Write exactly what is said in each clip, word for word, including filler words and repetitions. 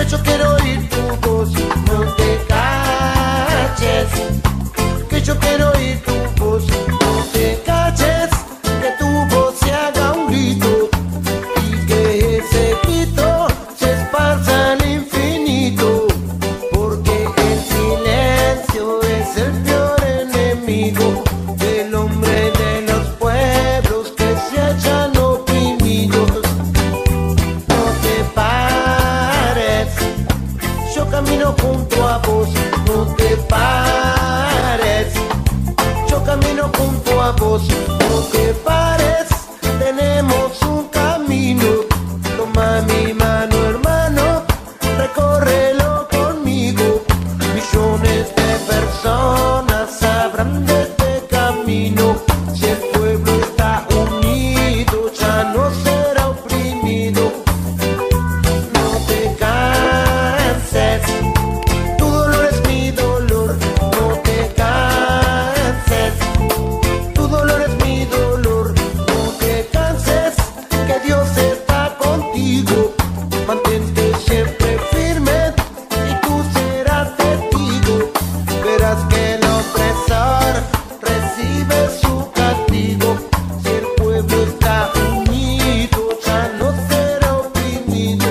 que yo quiero oír tu voz, no te calles, que yo quiero oír tu voz, no te calles, que tu voz se haga un grito y que ese grito se esparza al infinito, porque el silencio es el peor enemigo del hombre de los pueblos que se hallan oprimidos. No te pares, yo camino junto a vos, no te pares, yo camino junto a vos, no te pares, tenemos un camino, toma mi mano hermano, recórrelo conmigo, millones de personas sabrán de este camino, si el pueblo está unido ya no será oprimido. No te canses, tu dolor es mi dolor, no te canses, tu dolor es mi dolor, no te canses, que Dios está contigo, mantente siempre firme y tú serás testigo, verás que el opresor recibe su castigo, si el pueblo está unido ya no será oprimido.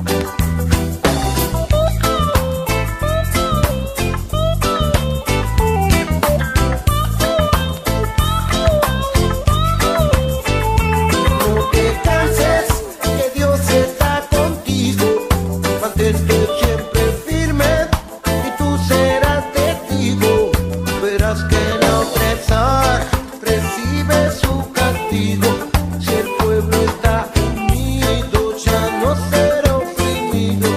No te canses, que Dios está contigo, mantente siempre firme y tú serás testigo, verás que el opresor recibe su castigo, si el pueblo está unido ya no será oprimido.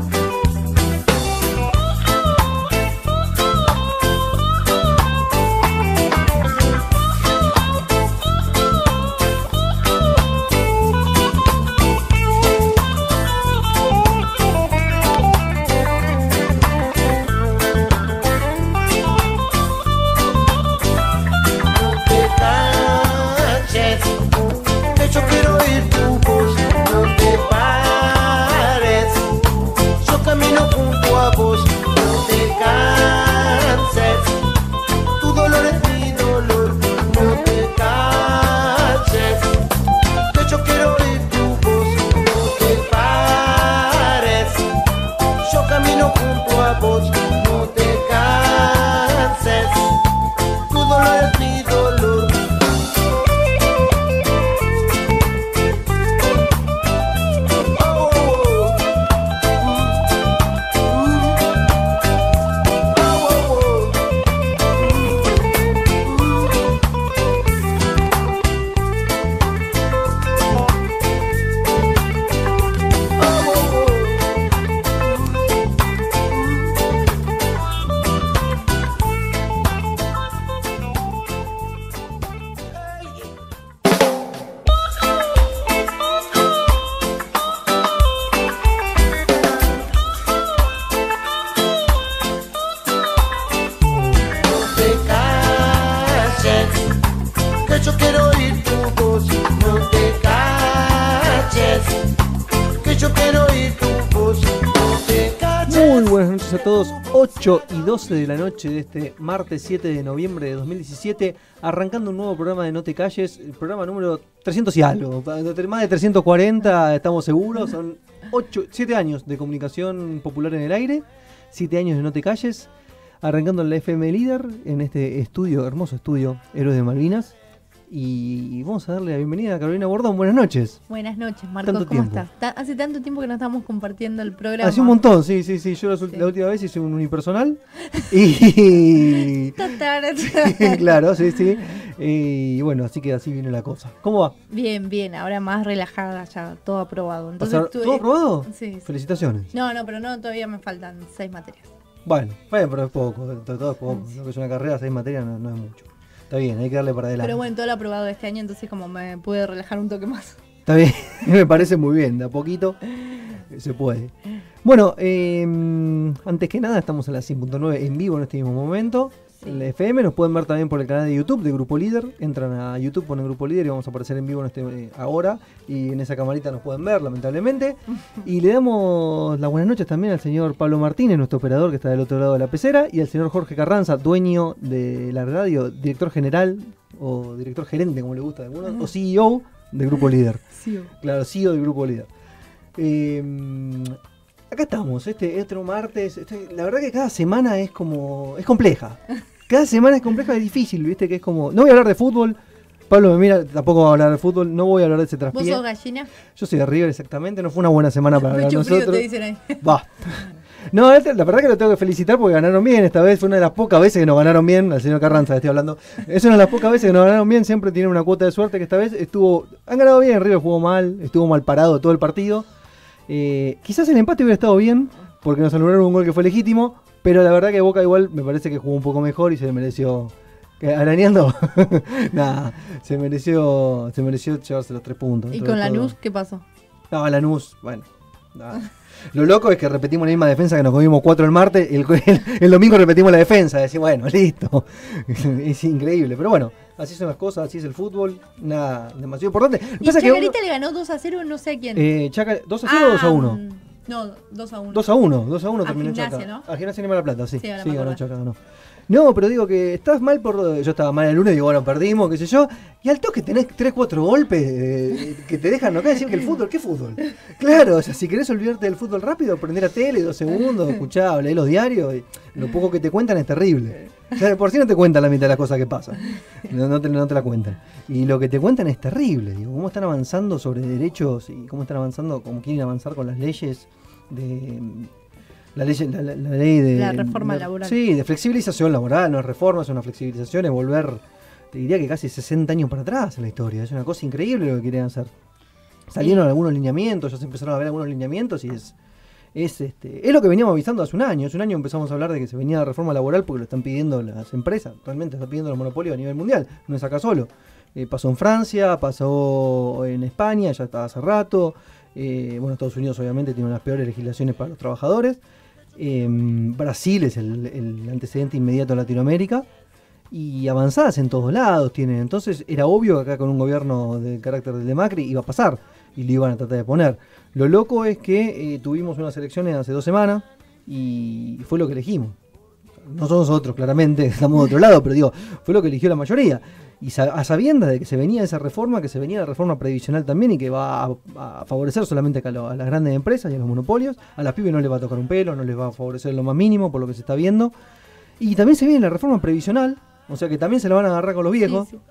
No te calles, que yo quiero oír tu voz, no te pares, yo camino junto a vos, no te canses, tu dolor es mi dolor, no te calles, que yo quiero oír tu voz, no te pares, yo camino junto a vos, no te canses, tu dolor es mi dolor. Oh, oh, oh, no te calles, que yo quiero oír tu voz, no te calles, que yo quiero oír tu voz, no te calles. Muy buenas noches a todos, ocho y doce de la noche de este martes siete de noviembre de dos mil diecisiete, arrancando un nuevo programa de No Te Calles, el programa número trescientos y algo, más de trescientos cuarenta estamos seguros, son siete años de comunicación popular en el aire, siete años de No Te Calles, arrancando en la F M Líder, en este estudio, hermoso estudio, Héroes de Malvinas, y vamos a darle la bienvenida a Carolina Bordón. Buenas noches. Buenas noches, Marcos, Tanto ¿cómo tiempo. estás? Ta- hace tanto tiempo que no estamos compartiendo el programa. Hace un montón, sí, sí, sí. Yo la, Sí. la última vez hice un unipersonal. Y. Tatar. Claro, sí, sí. Y bueno, así que así viene la cosa. ¿Cómo va? Bien, bien, ahora más relajada, ya todo aprobado. O Entonces, sea, tú- ¿todo aprobado? Sí, sí. Felicitaciones. No, no, pero no, todavía me faltan seis materias. Bueno, bueno, pero es poco, to- todo es poco. Sí. Lo que es una carrera, seis materias no, no es mucho. Está bien, hay que darle para adelante. Pero bueno, todo lo aprobado de este año, entonces como me pude relajar un toque más. Está bien, me parece muy bien, de a poquito se puede. Bueno, eh, antes que nada estamos a las cien punto nueve en vivo en este mismo momento. Sí. el F M, nos pueden ver también por el canal de YouTube de Grupo Líder. Entran a YouTube, ponen Grupo Líder y vamos a aparecer en vivo en este, eh, ahora. Y en esa camarita nos pueden ver, lamentablemente. Y le damos las buenas noches también al señor Pablo Martínez, nuestro operador que está del otro lado de la pecera. Y al señor Jorge Carranza, dueño de la radio, director general o director gerente, como le gusta a algunos, o C E O de Grupo Líder. Sí. Claro, C E O del Grupo Líder. Eh, acá estamos, este otro martes. Este, la verdad que cada semana es como. Es compleja. Cada semana es compleja y difícil, ¿viste? Que es como. No voy a hablar de fútbol. Pablo me mira, tampoco va a hablar de fútbol. No voy a hablar de ese ¿Vos traspié. sos gallina? Yo soy de River, exactamente. No fue una buena semana para hablar Pecho frío, nosotros. te dicen ahí. Va. No, este, la verdad que lo tengo que felicitar porque ganaron bien. Esta vez fue una de las pocas veces que nos ganaron bien. Al señor Carranza, estoy hablando. Es una de las pocas veces que nos ganaron bien. Siempre tienen una cuota de suerte que esta vez estuvo. Han ganado bien. River jugó mal. Estuvo mal parado todo el partido. Eh, quizás el empate hubiera estado bien porque nos anularon un gol que fue legítimo. Pero la verdad que Boca igual me parece que jugó un poco mejor y se mereció. ¿Arañando? Nada. Se mereció, se mereció llevarse los tres puntos. ¿Y sobre con todo. Lanús qué pasó? No, Lanús, bueno. Nada. Lo loco es que repetimos la misma defensa que nos comimos cuatro el martes, el, el, el domingo repetimos la defensa, decir, bueno, listo. Es increíble, pero bueno, así son las cosas, así es el fútbol, nada demasiado importante. Lo que ¿Y pasa es que Chacarita uno- le ganó dos a cero no sé a quién? eh, Chaca, ¿dos a cero o dos a uno? mm, No, dos a uno. dos a uno, dos a uno A terminó Gimnasia, Chaca. ¿no? A Gimnasia Lima de la Plata, sí. Sí, ahora Sí, me ganó acordé. Chaca, ganó. No, pero digo que estás mal por. Yo estaba mal el lunes, digo, bueno, perdimos, qué sé yo. Y al toque tenés tres, cuatro golpes eh, que te dejan nocar decir que el fútbol, ¿qué fútbol? Claro, o sea, si querés olvidarte del fútbol rápido, prender la tele, dos segundos, escuchá, leer los diarios. Y lo poco que te cuentan es terrible. O sea, de por sí no te cuentan la mitad de las cosas que pasan. No, no, te, no te la cuentan. Y lo que te cuentan es terrible. Digo, cómo están avanzando sobre derechos y cómo están avanzando, cómo quieren avanzar con las leyes de. La ley, la, la- la ley de... La reforma de- laboral. Sí, de flexibilización laboral, no es reforma, es una flexibilización, es volver, te diría que casi sesenta años para atrás en la historia. Es una cosa increíble lo que quieren hacer. Salieron algunos lineamientos, ya se empezaron a ver algunos lineamientos y es... Es, este, es lo que veníamos avisando hace un año. Hace un año empezamos a hablar de que se venía la reforma laboral porque lo están pidiendo las empresas. Realmente están pidiendo los monopolios a nivel mundial. No es acá solo. Eh, pasó en Francia, pasó en España, ya estaba hace rato. Eh, bueno, Estados Unidos obviamente tiene unas peores legislaciones para los trabajadores. Eh, Brasil es el, el antecedente inmediato de Latinoamérica. Y avanzadas en todos lados tienen. Entonces era obvio que acá con un gobierno del carácter del de Macri iba a pasar. Y lo iban a tratar de poner. Lo loco es que eh, tuvimos unas elecciones hace dos semanas y fue lo que elegimos. No somos nosotros, claramente, estamos de otro lado, pero digo, fue lo que eligió la mayoría. Y sa- a sabiendas de que se venía esa reforma, que se venía la reforma previsional también y que va a, a favorecer solamente a, lo- a las grandes empresas y a los monopolios, a las pibes no les va a tocar un pelo, no les va a favorecer en lo más mínimo por lo que se está viendo. Y también se viene la reforma previsional, o sea que también se la van a agarrar con los viejos. Sí, sí.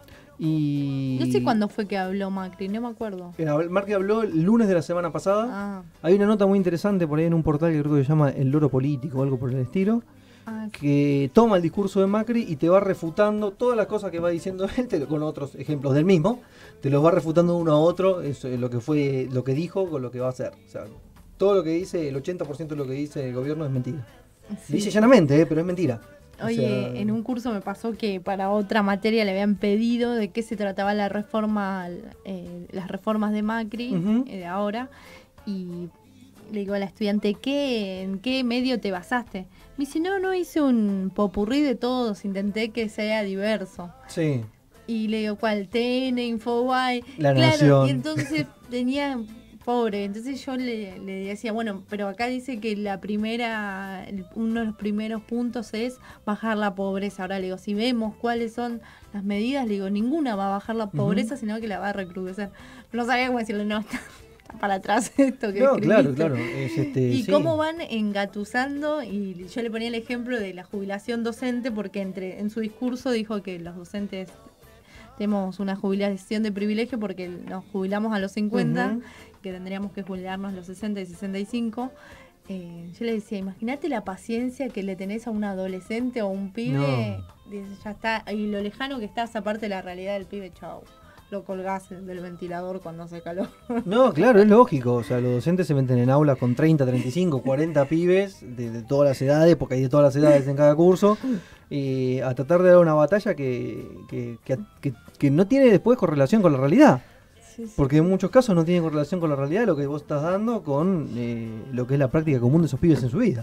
Y No sé cuándo fue que habló Macri, no me acuerdo. Mira, Marque habló el lunes de la semana pasada. Ah, Hay una nota muy interesante por ahí en un portal que creo que se llama El Loro Político o algo por el estilo, ah, que toma el discurso de Macri y te va refutando todas las cosas que va diciendo él, te lo- con otros ejemplos del mismo, te los va refutando uno a otro, eso es lo que fue, lo que dijo con lo que va a hacer. O sea, todo lo que dice, el ochenta por ciento de lo que dice el gobierno es mentira. sí. Dice llanamente, eh, pero es mentira. O Oye, sea, en un curso me pasó que para otra materia le habían pedido de qué se trataba la reforma, eh, las reformas de Macri Ujú. eh, de ahora, y le digo a la estudiante, ¿qué, ¿en qué medio te basaste? Me dice, no, no hice un popurrí de todos, intenté que sea diverso. Sí. Y le digo, ¿cuál? T N, Infobae. La claro, Nación. y entonces tenía, pobre, entonces yo le, le decía, bueno, pero acá dice que la primera, el- uno de los primeros puntos es bajar la pobreza. Ahora le digo, si vemos cuáles son las medidas, le digo, ninguna va a bajar la pobreza, sino que la va a recrudecer. No sabía cómo decirle, no, está, está para atrás esto que No, claro, escribiste. claro. Es este, Y sí. cómo van engatusando, y yo le ponía el ejemplo de la jubilación docente, porque entre en su discurso dijo que los docentes tenemos una jubilación de privilegio porque nos jubilamos a los cincuenta, Ujú. que tendríamos que jubilarnos a los sesenta y sesenta y cinco. Eh, yo le decía, imagínate la paciencia que le tenés a un adolescente o un pibe, dice, ya está, y lo lejano que estás aparte de la realidad del pibe, chau, lo colgás del ventilador cuando hace calor. No, claro, es lógico. O sea, los docentes se meten en aulas con treinta, treinta y cinco, cuarenta pibes de, de todas las edades, porque hay de todas las edades en cada curso, y a tratar de dar una batalla que, que, que, que- que no tiene después correlación con la realidad. Sí, sí. Porque en muchos casos no tiene correlación con la realidad lo que vos estás dando con eh, lo que es la práctica común de esos pibes en su vida.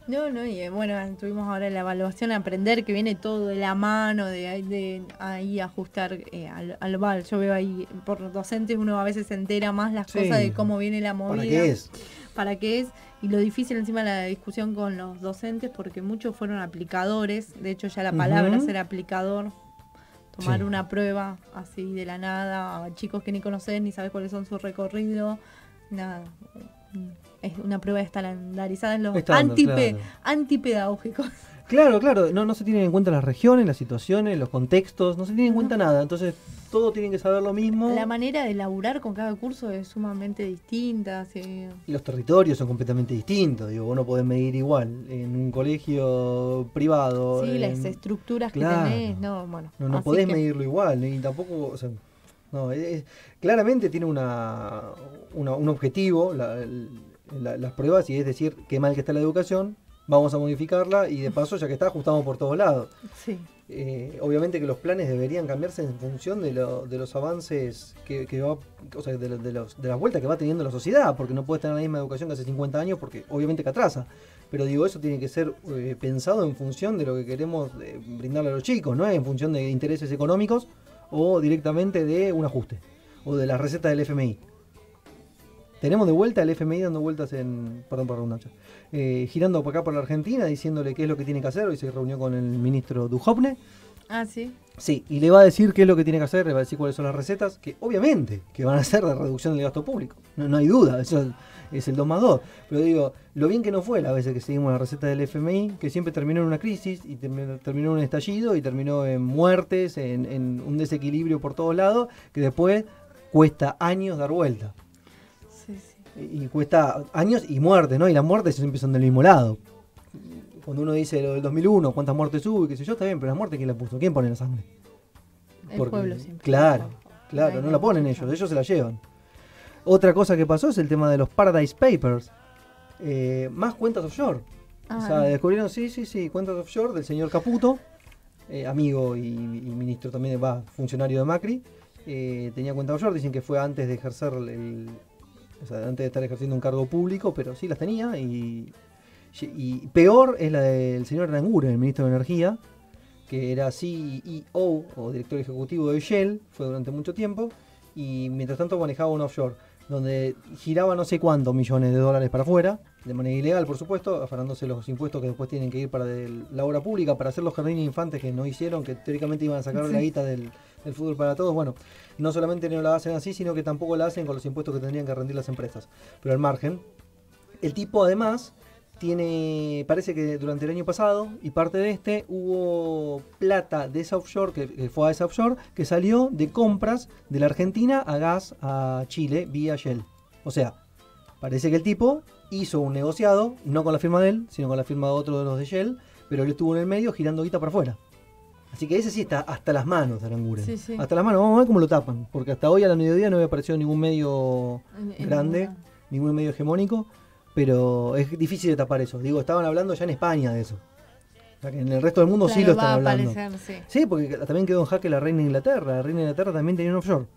No, no, y eh, bueno, tuvimos ahora la evaluación a aprender, que viene todo de la mano, de, ahí- de ahí ajustar eh, al, al V A L. Yo veo ahí, por docentes uno a veces se entera más las Sí. cosas de cómo viene la movida. ¿Para qué es? Para qué es, y lo difícil encima de la discusión con los docentes, porque muchos fueron aplicadores, de hecho ya la palabra Ujú. ser aplicador, tomar Sí. una prueba así de la nada, a chicos que ni conoces, ni sabes cuáles son su recorrido, nada. Es una prueba estandarizada en los Estándar, antipe- claro. antipedagógicos. Claro, claro, no, no se tienen en cuenta las regiones, las situaciones, los contextos, no se tiene en cuenta nada, entonces todo tienen que saber lo mismo. La manera de laburar con cada curso es sumamente distinta. Sí. Y los territorios son completamente distintos, digo, vos no podés medir igual en un colegio privado. Sí, en- las estructuras Claro. que tenés, no, bueno. No, no así podés que- medirlo igual, y tampoco, o sea, no, es- es- claramente tiene una, una- un objetivo la- el- la- las pruebas, y es decir, qué mal que está la educación, vamos a modificarla, y de paso, ya que está, ajustamos por todos lados. Sí. Eh, obviamente que los planes deberían cambiarse en función de, lo- de los avances que, que va, o sea, de, lo- de los- de las vueltas que va teniendo la sociedad, porque no puedes tener la misma educación que hace cincuenta años, porque obviamente que atrasa. Pero digo, eso tiene que ser eh, pensado en función de lo que queremos eh, brindarle a los chicos, no en función de intereses económicos o directamente de un ajuste, o de las recetas del F M I. Tenemos de vuelta el F M I dando vueltas en, perdón por la redundancia, eh, girando por acá por la Argentina, diciéndole qué es lo que tiene que hacer. Hoy se reunió con el ministro Duhovne. Ah, sí. Sí, y le va a decir qué es lo que tiene que hacer, le va a decir cuáles son las recetas, que obviamente que van a ser de reducción del gasto público. No, no hay duda, eso es el dos más dos. Pero digo, lo bien que no fue las veces que seguimos la receta del F M I, que siempre terminó en una crisis, y terminó, terminó en un estallido, y terminó en muertes, en, en un desequilibrio por todos lados, que después cuesta años dar vuelta. Sí, sí. Y cuesta años y muertes, ¿no? Y las muertes siempre son del mismo lado. Cuando uno dice lo del dos mil uno, cuántas muertes hubo y qué sé yo, está bien, pero las muertes, ¿quién las puso? ¿Quién pone la sangre? El Porque- pueblo siempre. Claro, claro, Ay, no no, la ponen no, ellos, no. ellos se la llevan. Otra cosa que pasó es el tema de los Paradise Papers. Eh, más cuentas offshore. Ah, o sea, descubrieron, sí, sí, sí, cuentas offshore del señor Caputo, eh, amigo y, y ministro también, va, funcionario de Macri. Eh, tenía cuenta offshore, dicen que fue antes de ejercer el, o sea, antes de estar ejerciendo un cargo público, pero sí las tenía. Y, y peor es la del señor Aranguren, el ministro de Energía, que era C E O o director ejecutivo de Shell, fue durante mucho tiempo, y mientras tanto manejaba un offshore, donde giraba no sé cuántos millones de dólares para afuera, de manera ilegal por supuesto, afanándose los impuestos que después tienen que ir para del- la obra pública, para hacer los jardines infantes que no hicieron, que teóricamente iban a sacar Sí. la guita del, del fútbol para todos. Bueno, no solamente no la hacen así, sino que tampoco la hacen con los impuestos que tendrían que rendir las empresas. Pero al margen, el tipo además tiene, parece que durante el año pasado y parte de este hubo plata de esa offshore, que, que fue a esa offshore, que salió de compras de la Argentina a gas a Chile vía Shell. O sea, parece que el tipo hizo un negociado, no con la firma de él, sino con la firma de otro de los de Shell, pero él estuvo en el medio girando guita para afuera. Así que ese sí está hasta las manos de Aranguren. Sí, sí. Hasta las manos, vamos a ver cómo lo tapan, porque hasta hoy a la mediodía no había aparecido ningún medio En- en grande, una- ningún medio hegemónico, pero es difícil de tapar eso. Digo, estaban hablando ya en España de eso. O sea, que en el resto del mundo sí Claro, lo va están a hablando. aparecer, sí. Sí, porque también quedó en jaque la reina de Inglaterra. La reina de Inglaterra también tenía un offshore.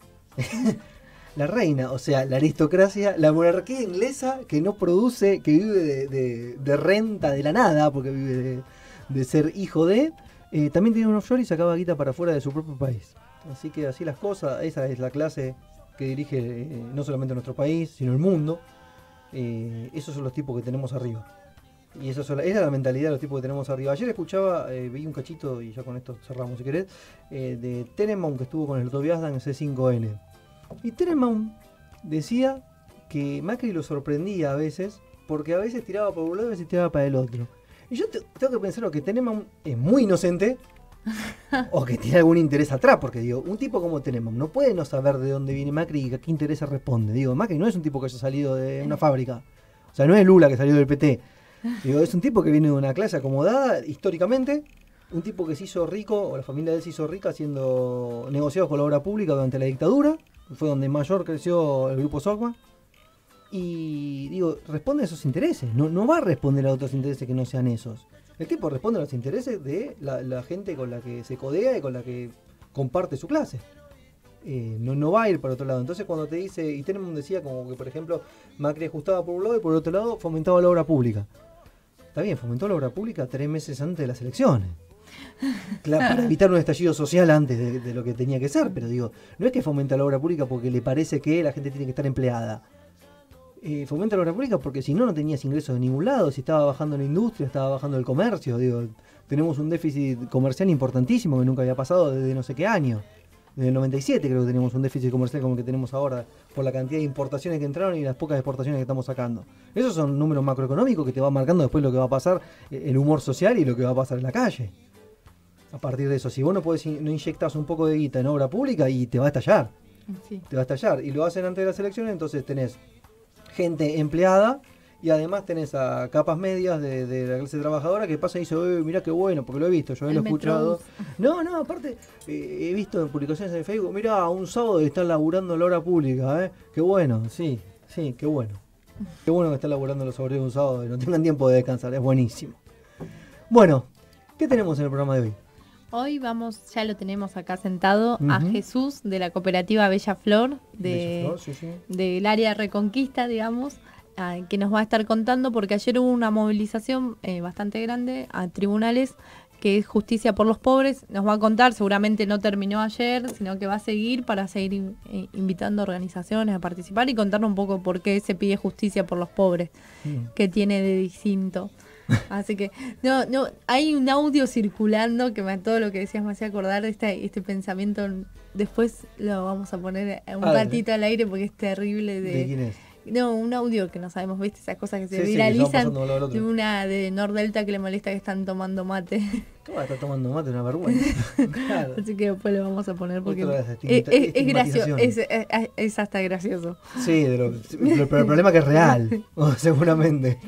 La reina, o sea, la aristocracia, la monarquía inglesa que no produce, que vive de, de- de renta de la nada, porque vive de, de ser hijo de, eh, también tenía un offshore y sacaba guita para afuera de su propio país. Así que así las cosas, esa es la clase que dirige eh, no solamente nuestro país, sino el mundo. Eh, esos son los tipos que tenemos arriba. Y eso esa es la mentalidad de los tipos que tenemos arriba. Ayer escuchaba, eh, vi un cachito, y ya con esto cerramos si querés, eh, de Tenenbaum, que estuvo con el Tobias Dan C cinco N. Y Tenenbaum decía que Macri lo sorprendía a veces, porque a veces tiraba para un lado y a veces tiraba para el otro. Y yo te- tengo que pensar o que Tenenbaum es muy inocente, o que tiene algún interés atrás, porque digo, un tipo como Tenenbaum no puede no saber de dónde viene Macri y a qué interés responde. Digo, Macri no es un tipo que haya salido de una fábrica. O sea, no es Lula que salió del P T. Digo, es un tipo que viene de una clase acomodada históricamente, un tipo que se hizo rico, o la familia de él se hizo rica haciendo negociados con la obra pública durante la dictadura, fue donde mayor creció el grupo Sogma. Y digo, responde a esos intereses, no, no va a responder a otros intereses que no sean esos. El tipo responde a los intereses de la, la gente con la que se codea y con la que comparte su clase. Eh, no, no va a ir para otro lado. Entonces cuando te dice, y Tenenbaum decía como que por ejemplo Macri ajustaba por un lado y por otro lado fomentaba la obra pública. está bien, fomentó la obra pública tres meses antes de las elecciones. Claro, para evitar un estallido social antes de, de lo que tenía que ser, pero digo, no es que fomenta la obra pública porque le parece que la gente tiene que estar empleada. Eh, fomenta la obra pública porque si no, no tenías ingresos de ningún lado, si estaba bajando la industria, estaba bajando el comercio, digo, tenemos un déficit comercial importantísimo que nunca había pasado desde no sé qué año. Desde el noventa y siete creo que teníamos un déficit comercial como el que tenemos ahora por la cantidad de importaciones que entraron y las pocas exportaciones que estamos sacando. Esos son números macroeconómicos que te van marcando después lo que va a pasar, el humor social y lo que va a pasar en la calle. A partir de eso, si vos no, podés, no inyectás un poco de guita en obra pública y te va a estallar. Sí. Te va a estallar. Y lo hacen antes de las elecciones, entonces tenés gente empleada y además tenés a capas medias de, de la clase trabajadora que pasa y dice, eh, mirá qué bueno, porque lo he visto, yo he escuchado. No, no, aparte, eh, he visto en publicaciones en Facebook, mirá, un sábado están laburando la hora pública, ¿eh? Qué bueno, sí, sí, qué bueno. Qué bueno que están laburando los obreros un sábado y no tengan tiempo de descansar, es buenísimo. Bueno, ¿qué tenemos en el programa de hoy? Hoy vamos, ya lo tenemos acá sentado, uh-huh. a Jesús de la cooperativa Bella Flor, de, Bella Flor sí, sí. del área Reconquista, digamos, uh, que nos va a estar contando, porque ayer hubo una movilización eh, bastante grande a tribunales, que es Justicia por los Pobres. Nos va a contar, seguramente no terminó ayer, sino que va a seguir para seguir eh, invitando organizaciones a participar y contarnos un poco por qué se pide justicia por los pobres, uh-huh. qué tiene de distinto. Así que, no, no, hay un audio circulando que me, todo lo que decías me hacía acordar de este, este pensamiento. Después lo vamos a poner un ah, ratito al aire porque es terrible. ¿De, ¿De quién es? No, un audio que no sabemos, ¿viste? Esas cosas que se sí, viralizan. Sí, de una de Nordelta que le molesta que están tomando mate. ¿Cómo está tomando mate? Una vergüenza. Claro. Así que después lo vamos a poner porque es, es, es gracioso, es, es, es hasta gracioso. Sí, de lo, pero el problema es que es real, seguramente.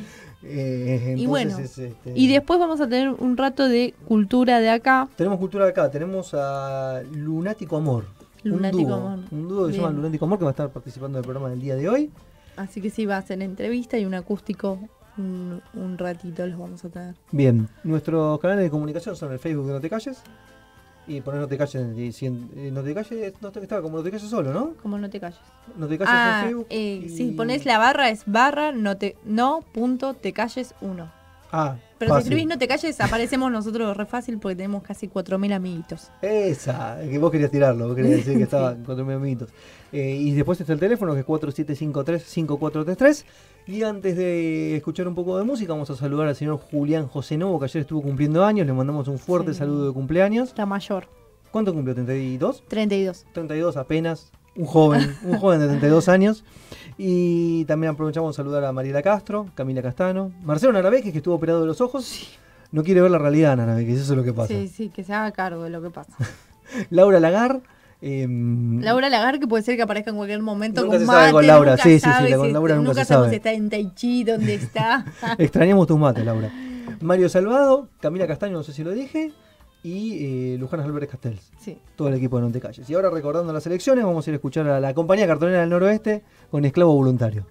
Eh, y bueno, es, este... y después vamos a tener un rato de cultura de acá. Tenemos cultura de acá, tenemos a Lunático Amor. Lunático un dúo, Amor. Un dúo que se llama Lunático Amor que va a estar participando del programa del día de hoy. Así que sí, va a ser entrevista y un acústico. Un, un ratito los vamos a tener. Bien, nuestros canales de comunicación son el Facebook de No Te Calles. Y poner No Te Calles, y si en, No Te Calles, no te, estaba como No Te Calles solo, ¿no? Como No Te Calles. No Te Calles ah, en Facebook. Eh, y... Si pones la barra es barra no te no punto te calles uno. Ah, pero fácil. Si escribís No Te Calles aparecemos nosotros re fácil porque tenemos casi cuatro mil amiguitos. Esa, que vos querías tirarlo, vos querías decir que estaban sí. cuatro mil amiguitos. Eh, y después está el teléfono que es cuatro siete cinco tres cinco cuatro tres tres. Y antes de escuchar un poco de música, vamos a saludar al señor Julián José Novo, que ayer estuvo cumpliendo años. Le mandamos un fuerte sí. saludo de cumpleaños. Está mayor. ¿Cuánto cumplió? ¿treinta y dos? treinta y dos. treinta y dos apenas. Un joven, un joven de treinta y dos años. Y también aprovechamos a saludar a Mariela Castro, Camila Castano, Marcelo Narabeque, que estuvo operado de los ojos. Sí. No quiere ver la realidad, Narabeque, eso es lo que pasa. Sí, sí, que se haga cargo de lo que pasa. Laura Lagar. Eh, Laura Lagar, que puede ser que aparezca en cualquier momento nunca con se mate, sabe con Laura, nunca sí, sí, sabe sí, con si Laura nunca, nunca se sabe. Si está en Tai Chi, dónde está. Extrañamos tus mates, Laura. Mario Salvado, Camila Castaño, no sé si lo dije, y eh, Luján Álvarez Castells. Sí. Todo el equipo de No Te Calles. Y ahora, recordando las elecciones, vamos a ir a escuchar a la compañía cartonera del Noroeste con Esclavo Voluntario.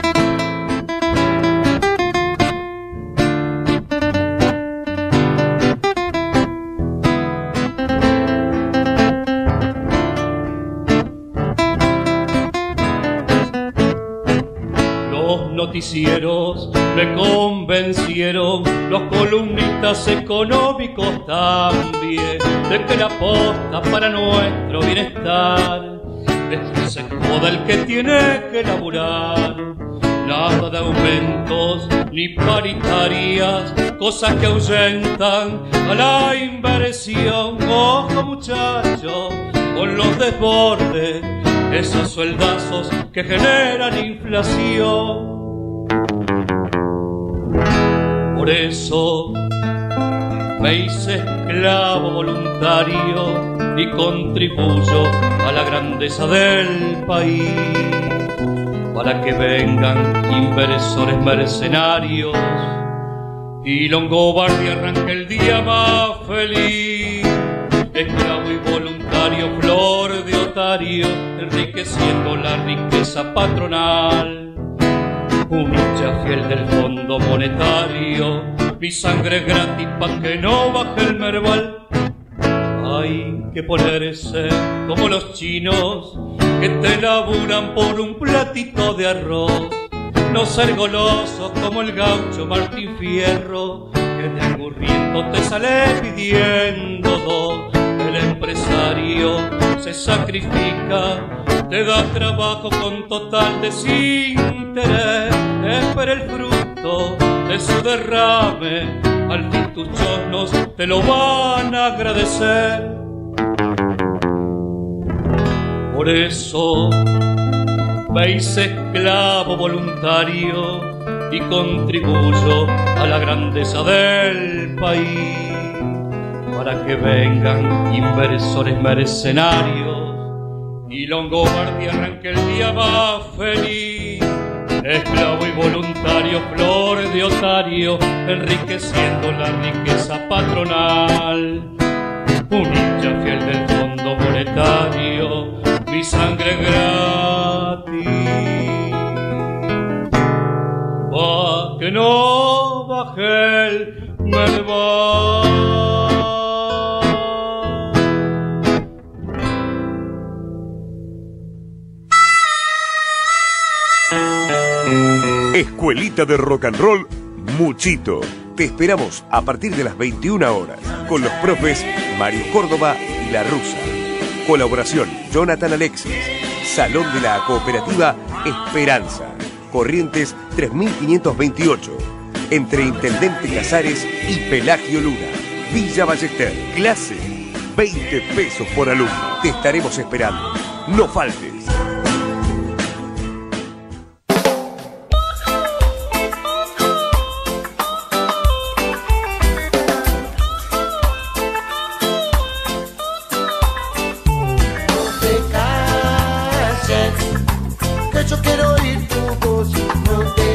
Noticieros me convencieron, los columnistas económicos también, de que la aposta para nuestro bienestar es que se joda el que tiene que laburar. Nada de aumentos ni paritarias, cosas que ahuyentan a la inversión. Ojo muchachos, con los desbordes, esos sueldazos que generan inflación. Por eso me hice esclavo voluntario y contribuyo a la grandeza del país, para que vengan inversores mercenarios y Longobardi arranque el día más feliz. Esclavo y voluntario, flor de otario, enriqueciendo la riqueza patronal. Un hincha fiel del Fondo Monetario, mi sangre es gratis pa' que no baje el merval. Hay que ponerse como los chinos que te laburan por un platito de arroz. no ser goloso como el gaucho Martín Fierro, que de angurriento te sale pidiendo dos. El empresario se sacrifica, te da trabajo con total desinterés, espera el fruto de su derrame, al fin tus chornos te lo van a agradecer. Por eso me hice esclavo voluntario y contribuyo a la grandeza del país, para que vengan inversores mercenarios y Longobardia arranque el día más feliz. Esclavo y voluntario, flor de otario, enriqueciendo la riqueza patronal. Un hincha fiel del Fondo Monetario, mi sangre gratis, pa' que no baje el merval. Escuelita de Rock and Roll Muchito. Te esperamos a partir de las veintiuna horas con los profes Mario Córdoba y La Rusa. Colaboración Jonathan Alexis. Salón de la Cooperativa Esperanza. Corrientes tres mil quinientos veintiocho. Entre Intendente Casares y Pelagio Luna. Villa Ballester. Clase veinte pesos por alumno. Te estaremos esperando. No faltes. Yo quiero oír tu voz, no te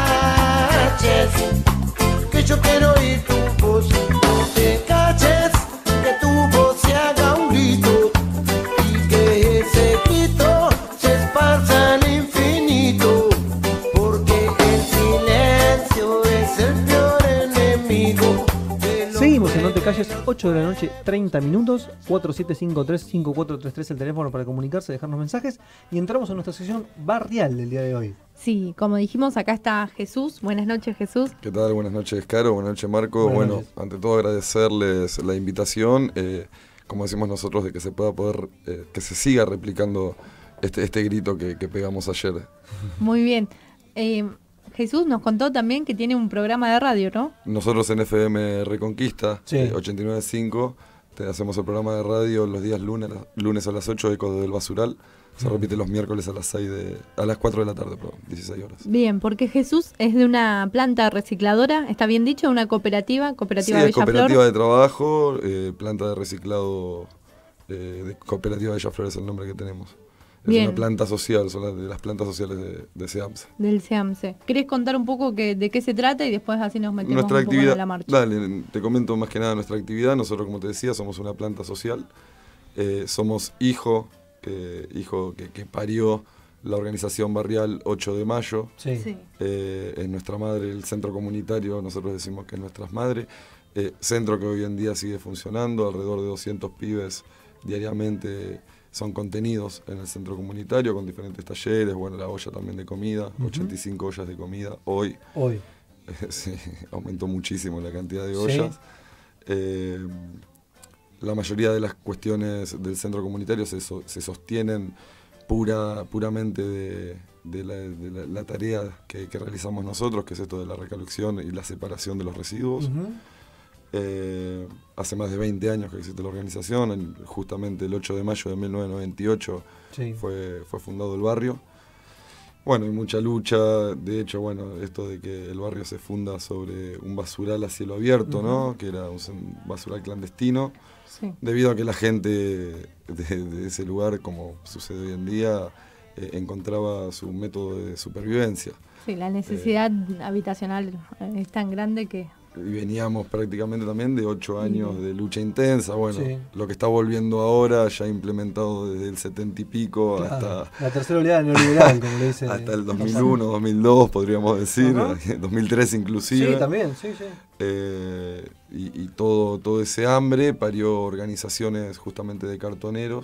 caches. Que yo quiero oír tu voz, no te caches. Que tu voz se haga un grito y que ese grito se esparza al infinito. Porque el silencio es el peor enemigo. Seguimos en No Te Calles, ocho de la noche, treinta minutos, cuatro siete cinco tres, cinco cuatro tres tres el teléfono para comunicarse, dejarnos mensajes, y entramos en nuestra sección barrial del día de hoy. Sí, como dijimos, acá está Jesús. Buenas noches, Jesús. ¿Qué tal? Buenas noches, Caro. Buenas noches, Marco. Buenas bueno, noches. Ante todo agradecerles la invitación, eh, como decimos nosotros, de que se pueda poder, eh, que se siga replicando este, este grito que, que pegamos ayer. Muy bien. Eh, Jesús nos contó también que tiene un programa de radio, ¿no? Nosotros en F M Reconquista, Sí. eh, ochenta y nueve punto cinco, te hacemos el programa de radio los días lunes, lunes a las ocho, Eco del Basural. Se repite los miércoles a las seis de, a las cuatro de la tarde, perdón, dieciséis horas. Bien, porque Jesús es de una planta recicladora, ¿está bien dicho? Una cooperativa, Sí, cooperativa es Bella cooperativa Flor. de trabajo, eh, planta de reciclado, eh, de cooperativa Bella Flor es el nombre que tenemos. Es Bien. una planta social, son las de las plantas sociales de, de SEAMSE. Del SEAMSE. ¿Querés contar un poco que, de qué se trata y después así nos metemos Nuestra un poco actividad, en la marcha? dale, te comento más que nada nuestra actividad. Nosotros, como te decía, somos una planta social. Eh, somos hijo, que, hijo que, que parió la organización barrial ocho de mayo. Sí. Sí. Eh, es nuestra madre, el centro comunitario, nosotros decimos que es nuestra madre. Eh, centro que hoy en día sigue funcionando, alrededor de doscientos pibes diariamente son contenidos en el centro comunitario con diferentes talleres, bueno, la olla también de comida, Ujú. ochenta y cinco ollas de comida hoy. Hoy. Sí, aumentó muchísimo la cantidad de Sí. ollas. Eh, la mayoría de las cuestiones del centro comunitario se, so- se sostienen pura, puramente de, de, la, de la- la tarea que, que realizamos nosotros, que es esto de la recolección y la separación de los residuos. Ujú. Eh, hace más de veinte años que existe la organización, el- justamente el ocho de mayo de mil novecientos noventa y ocho Sí. fue, fue fundado el barrio. Bueno, hay mucha lucha, de hecho, bueno, esto de que el barrio se funda sobre un basural a cielo abierto, ¿no? Ujú. Que era un un basural clandestino, Sí. debido a que la gente de, de ese lugar, como sucede hoy en día, eh, encontraba su método de supervivencia. Sí, la necesidad habitacional eh, es tan grande que... Y veníamos prácticamente también de ocho años de lucha intensa. Bueno, Sí. lo que está volviendo ahora, ya implementado desde el setenta y pico Claro. hasta, La tercera oleada neoliberal, como le dicen. hasta el eh, dos mil uno, dos mil dos, podríamos decir, Ajá. dos mil tres inclusive. Sí, también, sí, sí. Eh, y y todo, todo ese hambre parió organizaciones justamente de cartoneros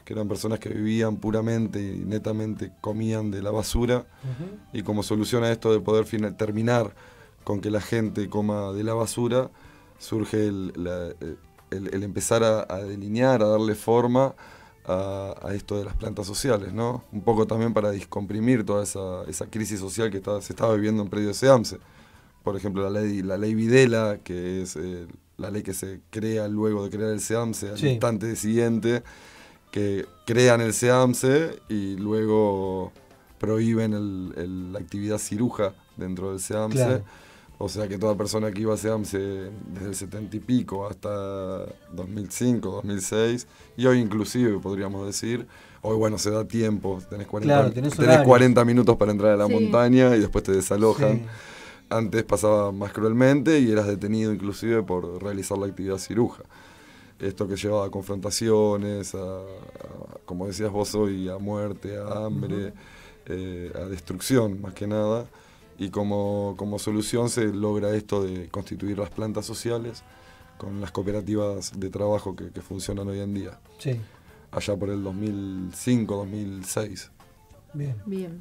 que eran personas que vivían puramente y netamente comían de la basura, uh-huh. y como solución a esto de poder final, terminar con que la gente coma de la basura, surge el, la, el, el empezar a, a delinear, a darle forma a, a esto de las plantas sociales, ¿no? Un poco también para descomprimir toda esa, esa crisis social que está, se estaba viviendo en predio de SEAMSE. Por ejemplo, la ley, la ley Videla, que es eh, la ley que se crea luego de crear el SEAMSE, al sí. instante siguiente, que crean el SEAMSE y luego prohíben el, el, la actividad ciruja dentro del SEAMSE. Claro. O sea que toda persona que iba a SEAMSE desde el setenta y pico hasta dos mil cinco, dos mil seis, y hoy inclusive podríamos decir, hoy bueno, se da tiempo, tenés cuarenta, claro, tenés tenés cuarenta minutos para entrar a la sí. montaña y después te desalojan. Sí. Antes pasaba más cruelmente y eras detenido inclusive por realizar la actividad ciruja. Esto que llevaba a confrontaciones, a, a, como decías vos hoy, a muerte, a hambre, uh-huh. eh, a destrucción más que nada. Y como, como solución se logra esto de constituir las plantas sociales con las cooperativas de trabajo que, que funcionan hoy en día. Sí. Allá por el dos mil cinco, dos mil seis. Bien. Bien.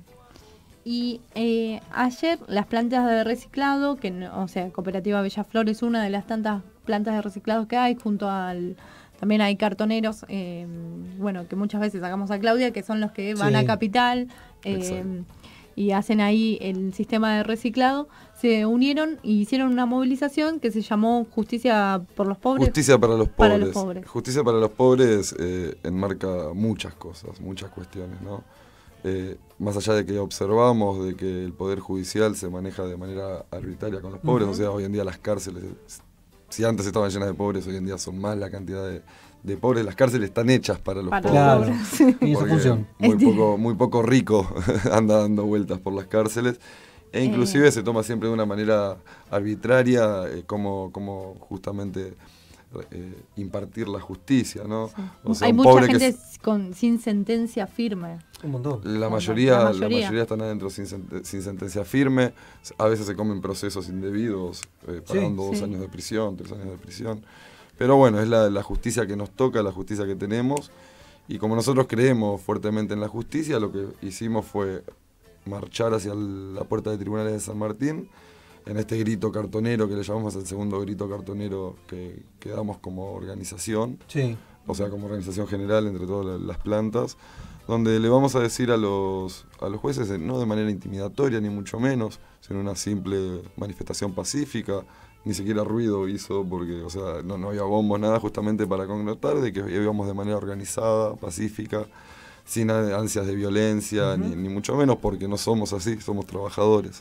Y eh, ayer las plantas de reciclado, que no, o sea, Cooperativa Bellaflor es una de las tantas plantas de reciclado que hay, junto al... También hay cartoneros, eh, bueno, que muchas veces sacamos a Claudia, que son los que van sí. a Capital eh, y hacen ahí el sistema de reciclado. Se unieron y hicieron una movilización que se llamó Justicia por los Pobres. Justicia para los Pobres. Para los pobres. Justicia para los Pobres eh, enmarca muchas cosas, muchas cuestiones, ¿no? Eh, más allá de que observamos de que el Poder Judicial se maneja de manera arbitraria con los pobres, uh-huh. o sea, hoy en día las cárceles, si antes estaban llenas de pobres, hoy en día son más la cantidad de, de pobres. Las cárceles están hechas para los para pobres. Claro, sí. Y esa función. Muy poco, muy poco rico anda dando vueltas por las cárceles. E inclusive eh. se toma siempre de una manera arbitraria eh, como, como justamente... Eh, impartir la justicia, ¿no? Sí. O sea, hay un mucha pobre gente que con, sin sentencia firme. Un montón. La mayoría, la mayoría, la mayoría están adentro sin, sin sentencia firme. A veces se comen procesos indebidos, eh, pagando sí, dos sí. años de prisión, tres años de prisión. Pero bueno, es la, la justicia que nos toca, la justicia que tenemos. Y como nosotros creemos fuertemente en la justicia, lo que hicimos fue marchar hacia la puerta de tribunales de San Martín, en este grito cartonero que le llamamos el segundo grito cartonero que, que damos como organización, sí. o sea, como organización general entre todas las plantas, donde le vamos a decir a los, a los jueces, no de manera intimidatoria ni mucho menos, sino una simple manifestación pacífica, ni siquiera ruido hizo, porque o sea, no, no había bombos, nada, justamente para connotar de que íbamos de manera organizada, pacífica, sin ansias de violencia, uh-huh. ni, ni mucho menos, porque no somos así, somos trabajadores.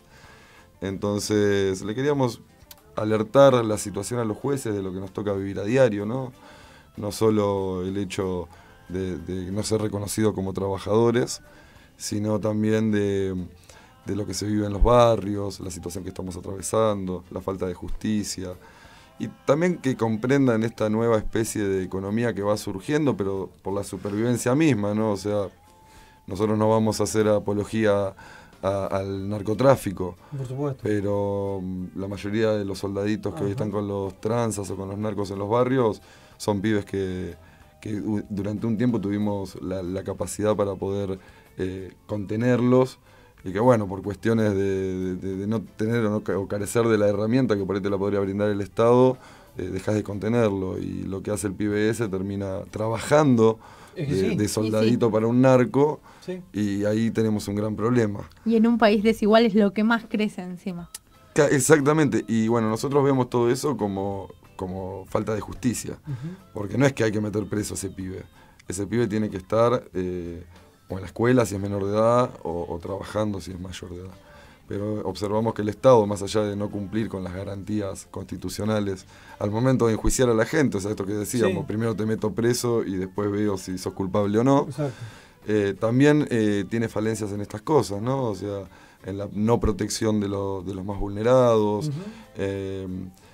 Entonces, le queríamos alertar la situación a los jueces de lo que nos toca vivir a diario, ¿no? No solo el hecho de, de no ser reconocido como trabajadores, sino también de, de lo que se vive en los barrios, la situación que estamos atravesando, la falta de justicia. Y también que comprendan esta nueva especie de economía que va surgiendo, pero por la supervivencia misma, ¿no? O sea, nosotros no vamos a hacer apología A, al narcotráfico, por supuesto. Pero la mayoría de los soldaditos que Ajá. hoy están con los tranzas o con los narcos en los barrios son pibes que, que durante un tiempo tuvimos la, la capacidad para poder eh, contenerlos y que bueno, por cuestiones de, de, de no tener o, no, o carecer de la herramienta que por ahí te la podría brindar el Estado, eh, dejas de contenerlo y lo que hace el pibe ese termina trabajando es que de, sí. de soldadito sí, sí. para un narco. Sí. Y ahí tenemos un gran problema. Y en un país desigual es lo que más crece encima. Exactamente, y bueno, nosotros vemos todo eso como, como falta de justicia, uh-huh. porque no es que hay que meter preso a ese pibe. Ese pibe tiene que estar eh, o en la escuela si es menor de edad, o, o trabajando si es mayor de edad. Pero observamos que el Estado, más allá de no cumplir con las garantías constitucionales, al momento de enjuiciar a la gente, o sea, esto que decíamos, sí. primero te meto preso y después veo si sos culpable o no. Exacto. Eh, también eh, tiene falencias en estas cosas, ¿no? O sea, en la no protección de, lo, de los más vulnerados, uh-huh. eh,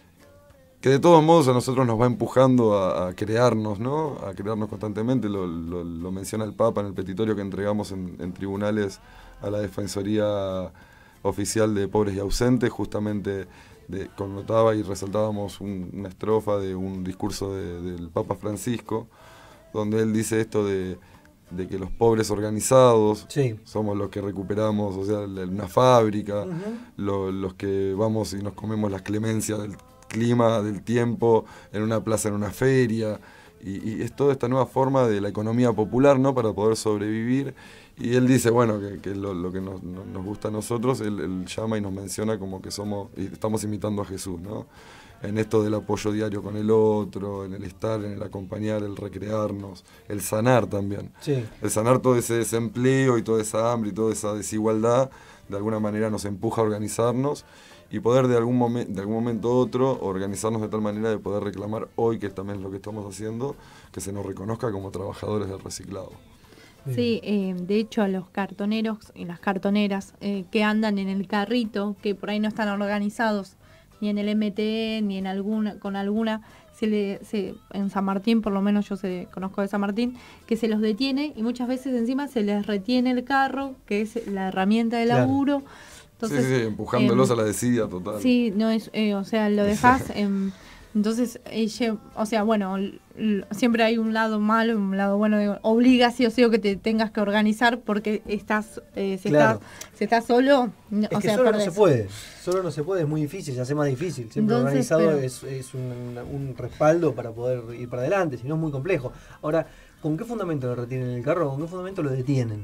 que de todos modos a nosotros nos va empujando a, a crearnos, ¿no? A crearnos constantemente, lo, lo, lo menciona el Papa en el petitorio que entregamos en, en tribunales a la Defensoría Oficial de Pobres y Ausentes, justamente de, connotaba y resaltábamos un, una estrofa de un discurso de, del Papa Francisco, donde él dice esto de... de que los pobres organizados Sí. somos los que recuperamos, o sea, la- una fábrica, Ujú. lo- los que vamos y nos comemos las clemencias del clima, del tiempo, en una plaza, en una feria, y, y es toda esta nueva forma de la economía popular, ¿no?, para poder sobrevivir. Y él dice, bueno, que, que lo, lo que nos, no- nos gusta a nosotros, él, él llama y nos menciona como que somos, y estamos imitando a Jesús, ¿no? En esto del apoyo diario con el otro, en el estar, en el acompañar, el recrearnos, el sanar también. Sí. El sanar todo ese desempleo y toda esa hambre y toda esa desigualdad, de alguna manera nos empuja a organizarnos y poder de algún, momen- de algún momento u otro organizarnos de tal manera de poder reclamar hoy, que también es lo que estamos haciendo, que se nos reconozca como trabajadores del reciclado. Sí, eh, de hecho a los cartoneros y las cartoneras eh, que andan en el carrito, que por ahí no están organizados ni en el M T E, ni en alguna, con alguna, se le, se, en San Martín, por lo menos yo sé, conozco de San Martín, que se los detiene y muchas veces encima se les retiene el carro, que es la herramienta de Claro. laburo. Entonces, sí, sí, sí, empujándolos em, a la desidia total. Sí, no es, eh, o sea, lo dejas, em, entonces, ella, o sea, bueno, l- l- siempre hay un lado malo y un lado bueno, digo, obliga sí o sí o que te tengas que organizar porque estás, eh, si, Claro. estás, si estás solo, no- Es o que sea, solo perdés. no se puede, solo no se puede, es muy difícil, se hace más difícil. Siempre Entonces, organizado pero- es, es un, un respaldo para poder ir para adelante, si no es muy complejo. Ahora, ¿con qué fundamento lo retienen el carro? ¿Con qué fundamento lo detienen?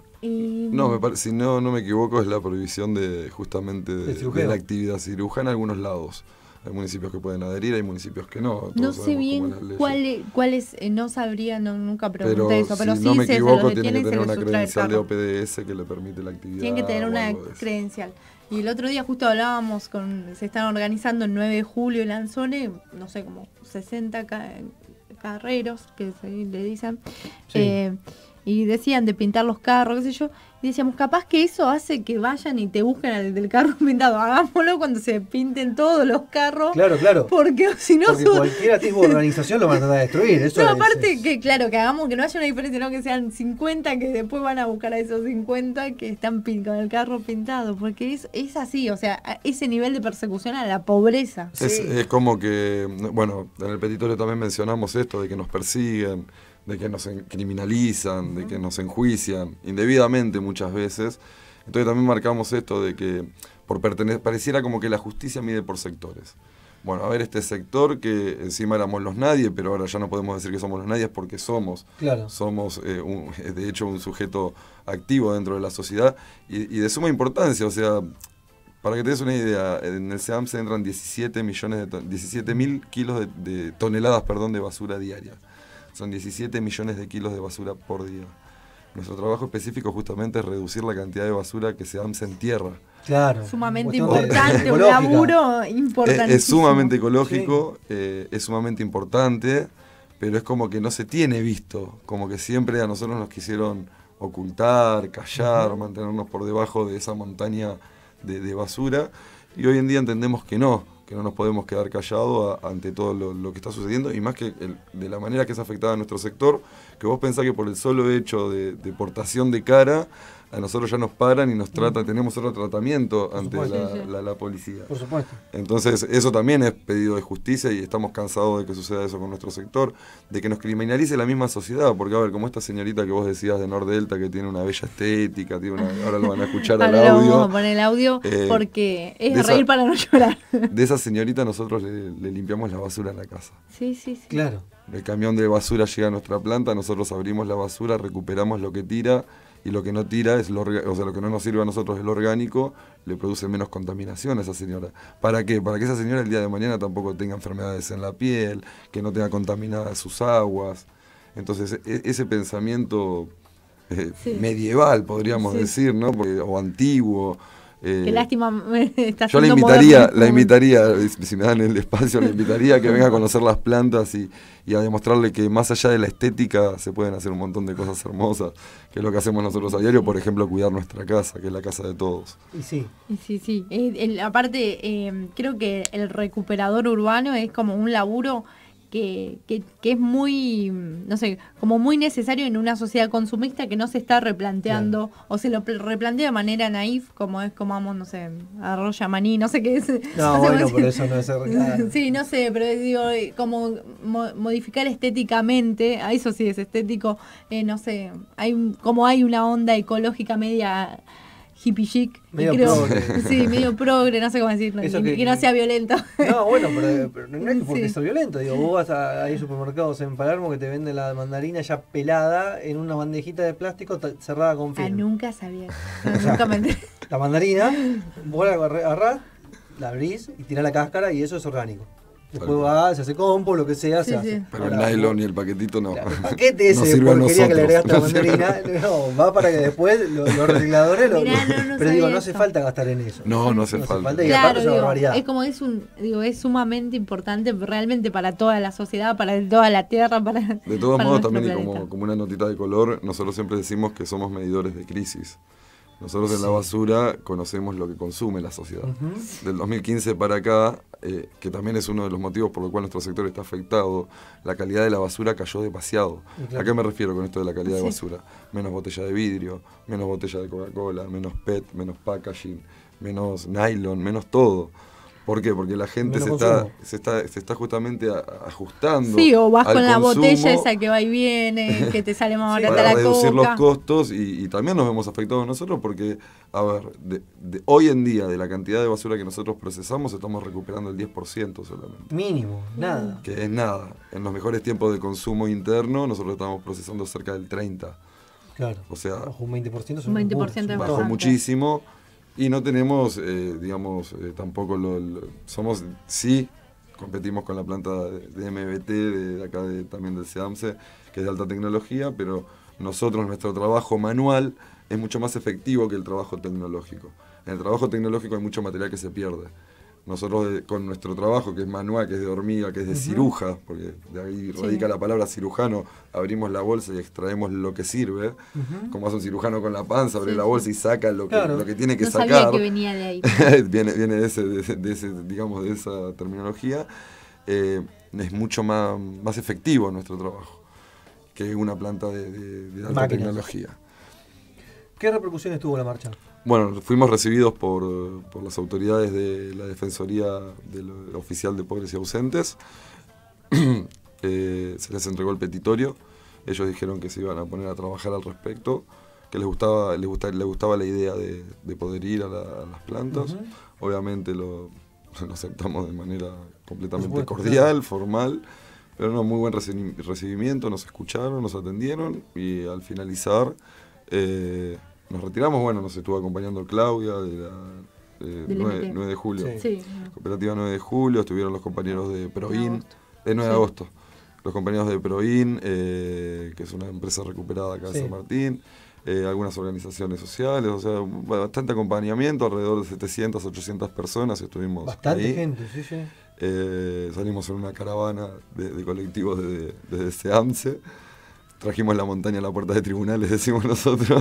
Y- No, me pare- si no, no me equivoco, es la prohibición de justamente de, Del de cirujeo. la actividad cirujana en algunos lados. Hay municipios que pueden adherir, hay municipios que no. No todos sé sabemos bien cómo es la ley. cuáles, cuáles eh, no sabría, no, nunca pregunté Pero eso, pero si sí no me se, se equivoco, los tiene detiene que y se tener les una sustrae el credencial de carro. O P D S que le permite la actividad. Tienen que tener o una algo de eso. credencial. Y el otro día justo hablábamos con, se están organizando el nueve de julio en Lanzone, no sé, como sesenta ca- carreros, que se le dicen, Sí. eh, y decían de pintar los carros, qué sé yo, y decíamos, capaz que eso hace que vayan y te busquen al del carro pintado, hagámoslo cuando se pinten todos los carros, Claro, claro. porque si no... Porque son- cualquier atisbo de organización lo van a tratar de destruir. Eso no, es- aparte es- que, claro, que hagamos que no haya una diferencia, no que sean cincuenta, que después van a buscar a esos cincuenta que están pin- con el carro pintado, porque es, es así, o sea, a ese nivel de persecución a la pobreza. Es, Sí. es como que, bueno, en el petitorio también mencionamos esto de que nos persiguen, de que nos en- criminalizan, de que nos enjuician indebidamente muchas veces. Entonces también marcamos esto de que por pertene- pareciera como que la justicia mide por sectores. Bueno, a ver, este sector que encima éramos los nadie, pero ahora ya no podemos decir que somos los nadie porque somos. Claro. Somos, eh, un- de hecho, un sujeto activo dentro de la sociedad y, y de suma importancia, o sea... Para que te des una idea, en el SEAMSE entran diecisiete millones de ton- diecisiete mil kilos de, de toneladas, perdón, de basura diaria. Son diecisiete millones de kilos de basura por día. Nuestro trabajo específico justamente es reducir la cantidad de basura que SEAMSE entierra. Claro. Sumamente Cuestión de- importante, un ecológica. laburo Es, importantísimo. es sumamente ecológico, eh, es sumamente importante, pero es como que no se tiene visto, como que siempre a nosotros nos quisieron ocultar, callar, mantenernos por debajo de esa montaña de, de basura, y hoy en día entendemos que no, que no nos podemos quedar callados a- ante todo lo, lo que está sucediendo, y más que el- de la manera que es afectada a nuestro sector, que vos pensás que por el solo hecho de, de portación de cara, a nosotros ya nos paran y nos tratan, tenemos otro tratamiento ante supuesto. la, Sí, sí. la- la policía. Por supuesto. Entonces, eso también es pedido de justicia y estamos cansados de que suceda eso con nuestro sector, de que nos criminalice la misma sociedad, porque a ver, como esta señorita que vos decías de Nordelta, que tiene una bella estética, tiene una, ahora lo van a escuchar al Ahora lo vamos a audio, poner el audio Eh, porque es de de esa- reír para no llorar. de esa señorita nosotros le, le limpiamos la basura en la casa. Sí, sí, sí. Claro. El camión de basura llega a nuestra planta, nosotros abrimos la basura, recuperamos lo que tira, y lo que no tira es lo, orga- o sea, lo que no nos sirve a nosotros es lo orgánico, le produce menos contaminación a esa señora. ¿Para qué? Para que esa señora el día de mañana tampoco tenga enfermedades en la piel, que no tenga contaminadas sus aguas. Entonces, e- ese pensamiento eh, Sí. medieval, podríamos Sí. decir, ¿no? Porque- o antiguo. eh, Qué lástima, me está yo la siendo invitaría, moderno. la invitaría, si si me dan el espacio, la invitaría a que venga a conocer las plantas y, y a demostrarle que más allá de la estética se pueden hacer un montón de cosas hermosas, que es lo que hacemos nosotros a diario, por ejemplo, cuidar nuestra casa, que es la casa de todos. Y sí. Y Sí, sí. Eh, el- aparte, eh, creo que el recuperador urbano es como un laburo que, que, que es muy, no sé, como muy necesario en una sociedad consumista que no se está replanteando, claro. o se lo replantea de manera naif, como es comamos, no sé, arroz yamaní, no sé qué es. No, no bueno, sé, pero eso no es claro. Sí, no sé, pero digo, como mo modificar estéticamente, a eso sí es estético, eh, no sé, hay como hay una onda ecológica media hippie chic, medio creo, progre. Sí, medio progre, no sé cómo decirlo, que, que, que no sea violento. No, bueno, pero, pero no es porque Sí. sea violento, digo, vos vas a, hay supermercados en Palermo que te venden la mandarina ya pelada en una bandejita de plástico cerrada con film. Ah, nunca sabía, no, nunca me enteré. La mandarina, vos la agarrás, la abrís y tirás la cáscara y eso es orgánico. Después va, se hace compo, lo que sea, Sí, se sí. hace. Pero Ahora, el nylon y el paquetito no. El paquete ese no de sirve a porquería que le agregaste a la nosotros. mandarina, no, va para que después los, los recicladores lo, Mirá, lo- no, no pero digo, sabía no hace eso. falta gastar en eso. No, no hace falta. y Claro, aparte es una digo, barbaridad. es como es un, digo, es sumamente importante realmente para toda la sociedad, para toda la tierra, para De todos para modos, nuestro también y planeta. como, como una notita de color, nosotros siempre decimos que somos medidores de crisis. Nosotros en la Sí. basura conocemos lo que consume la sociedad. Ujú. Del dos mil quince para acá, eh, que también es uno de los motivos por los cuales nuestro sector está afectado, la calidad de la basura cayó demasiado. Y claro. ¿A qué me refiero con esto de la calidad Sí. de basura? Menos botella de vidrio, menos botella de Coca-Cola, menos P E T, menos packaging, menos nylon, menos todo. ¿Por qué? Porque la gente se Menos está, consumo. se está se está justamente a- ajustando. Sí, o vas al con la consumo botella esa que va y viene, que te sale más Sí, barata para la reducir los coca. costos y, y también nos vemos afectados nosotros porque, a ver, de, de hoy en día de la cantidad de basura que nosotros procesamos estamos recuperando el diez por ciento solamente, Mínimo, nada. que es nada. En los mejores tiempos de consumo interno nosotros estamos procesando cerca del treinta, Claro. o sea, Ojo, un veinte por ciento es Un un veinte por ciento es montón. bajó bastante. muchísimo y no tenemos, eh, digamos, eh, tampoco lo, lo- somos, sí, competimos con la planta de, de M B T, de, de acá de, también del SEAMSE, que es de alta tecnología, pero nosotros, nuestro trabajo manual es mucho más efectivo que el trabajo tecnológico. En el trabajo tecnológico hay mucho material que se pierde. Nosotros eh, con nuestro trabajo, que es manual, que es de hormiga, que es de Ujú. ciruja, porque de ahí Sí. radica la palabra cirujano, abrimos la bolsa y extraemos lo que sirve, Ujú. como hace un cirujano con la panza, abre Sí, la sí. bolsa y saca lo que, Claro. lo que tiene que No sacar. sabía que venía de ahí. viene viene de, ese, de, ese- de ese, digamos, de esa terminología. Eh, es mucho más, más efectivo nuestro trabajo que una planta de, de- de alta Máquinas. tecnología. ¿Qué repercusiones tuvo la marcha? Bueno, fuimos recibidos por, por las autoridades de la Defensoría del Oficial de Pobres y Ausentes. Eh, se les entregó el petitorio. Ellos dijeron que se iban a poner a trabajar al respecto, que les gustaba, les gustaba, les gustaba la idea de, de poder ir a, la- a las plantas. Ujú. Obviamente lo, lo aceptamos de manera completamente Por supuesto, cordial, claro. formal, pero no, muy buen reci- recibimiento, nos escucharon, nos atendieron y al finalizar eh, nos retiramos. Bueno, nos estuvo acompañando Claudia de la eh, Del nueve, M T. nueve de julio. Sí. Sí. Cooperativa nueve de julio, estuvieron los compañeros de Proin, agosto. de nueve de Sí. agosto, los compañeros de Proin, eh, que es una empresa recuperada acá de Sí. San Martín, eh, algunas organizaciones sociales, o sea, bastante acompañamiento, alrededor de setecientas, ochocientas personas estuvimos Bastante ahí. gente, sí, sí. Eh, salimos en una caravana de, de colectivos desde, desde SEAMSE, trajimos la montaña a la puerta de tribunales, decimos nosotros.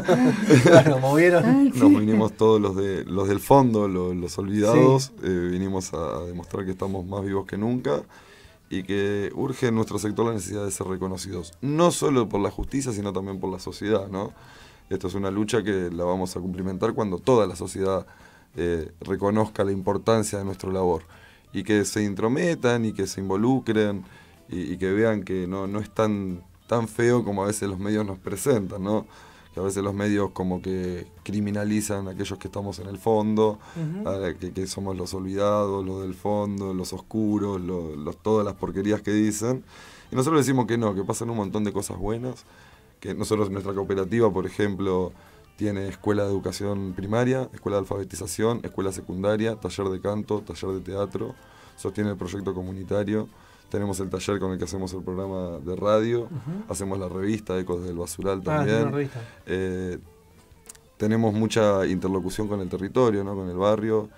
Claro, movieron. Ay, Nos sí. vinimos todos los de los del fondo, los, los olvidados, eh, vinimos a, a demostrar que estamos más vivos que nunca y que urge en nuestro sector la necesidad de ser reconocidos, no solo por la justicia, sino también por la sociedad, ¿no? Esto es una lucha que la vamos a cumplimentar cuando toda la sociedad eh, reconozca la importancia de nuestra labor y que se intrometan y que se involucren y, y que vean que no, no es tan, tan feo como a veces los medios nos presentan, ¿no? Que a veces los medios como que criminalizan a aquellos que estamos en el fondo, Ujú. a que, que somos los olvidados, los del fondo, los oscuros, lo- los, todas las porquerías que dicen. Y nosotros decimos que no, que pasan un montón de cosas buenas, que nosotros, nuestra cooperativa, por ejemplo, tiene escuela de educación primaria, escuela de alfabetización, escuela secundaria, taller de canto, taller de teatro, sostiene el proyecto comunitario. Tenemos el taller con el que hacemos el programa de radio, Ujú. hacemos la revista Ecos del Basural Ah, tiene también. una revista. Eh, tenemos mucha interlocución con el territorio, ¿no? Con el barrio,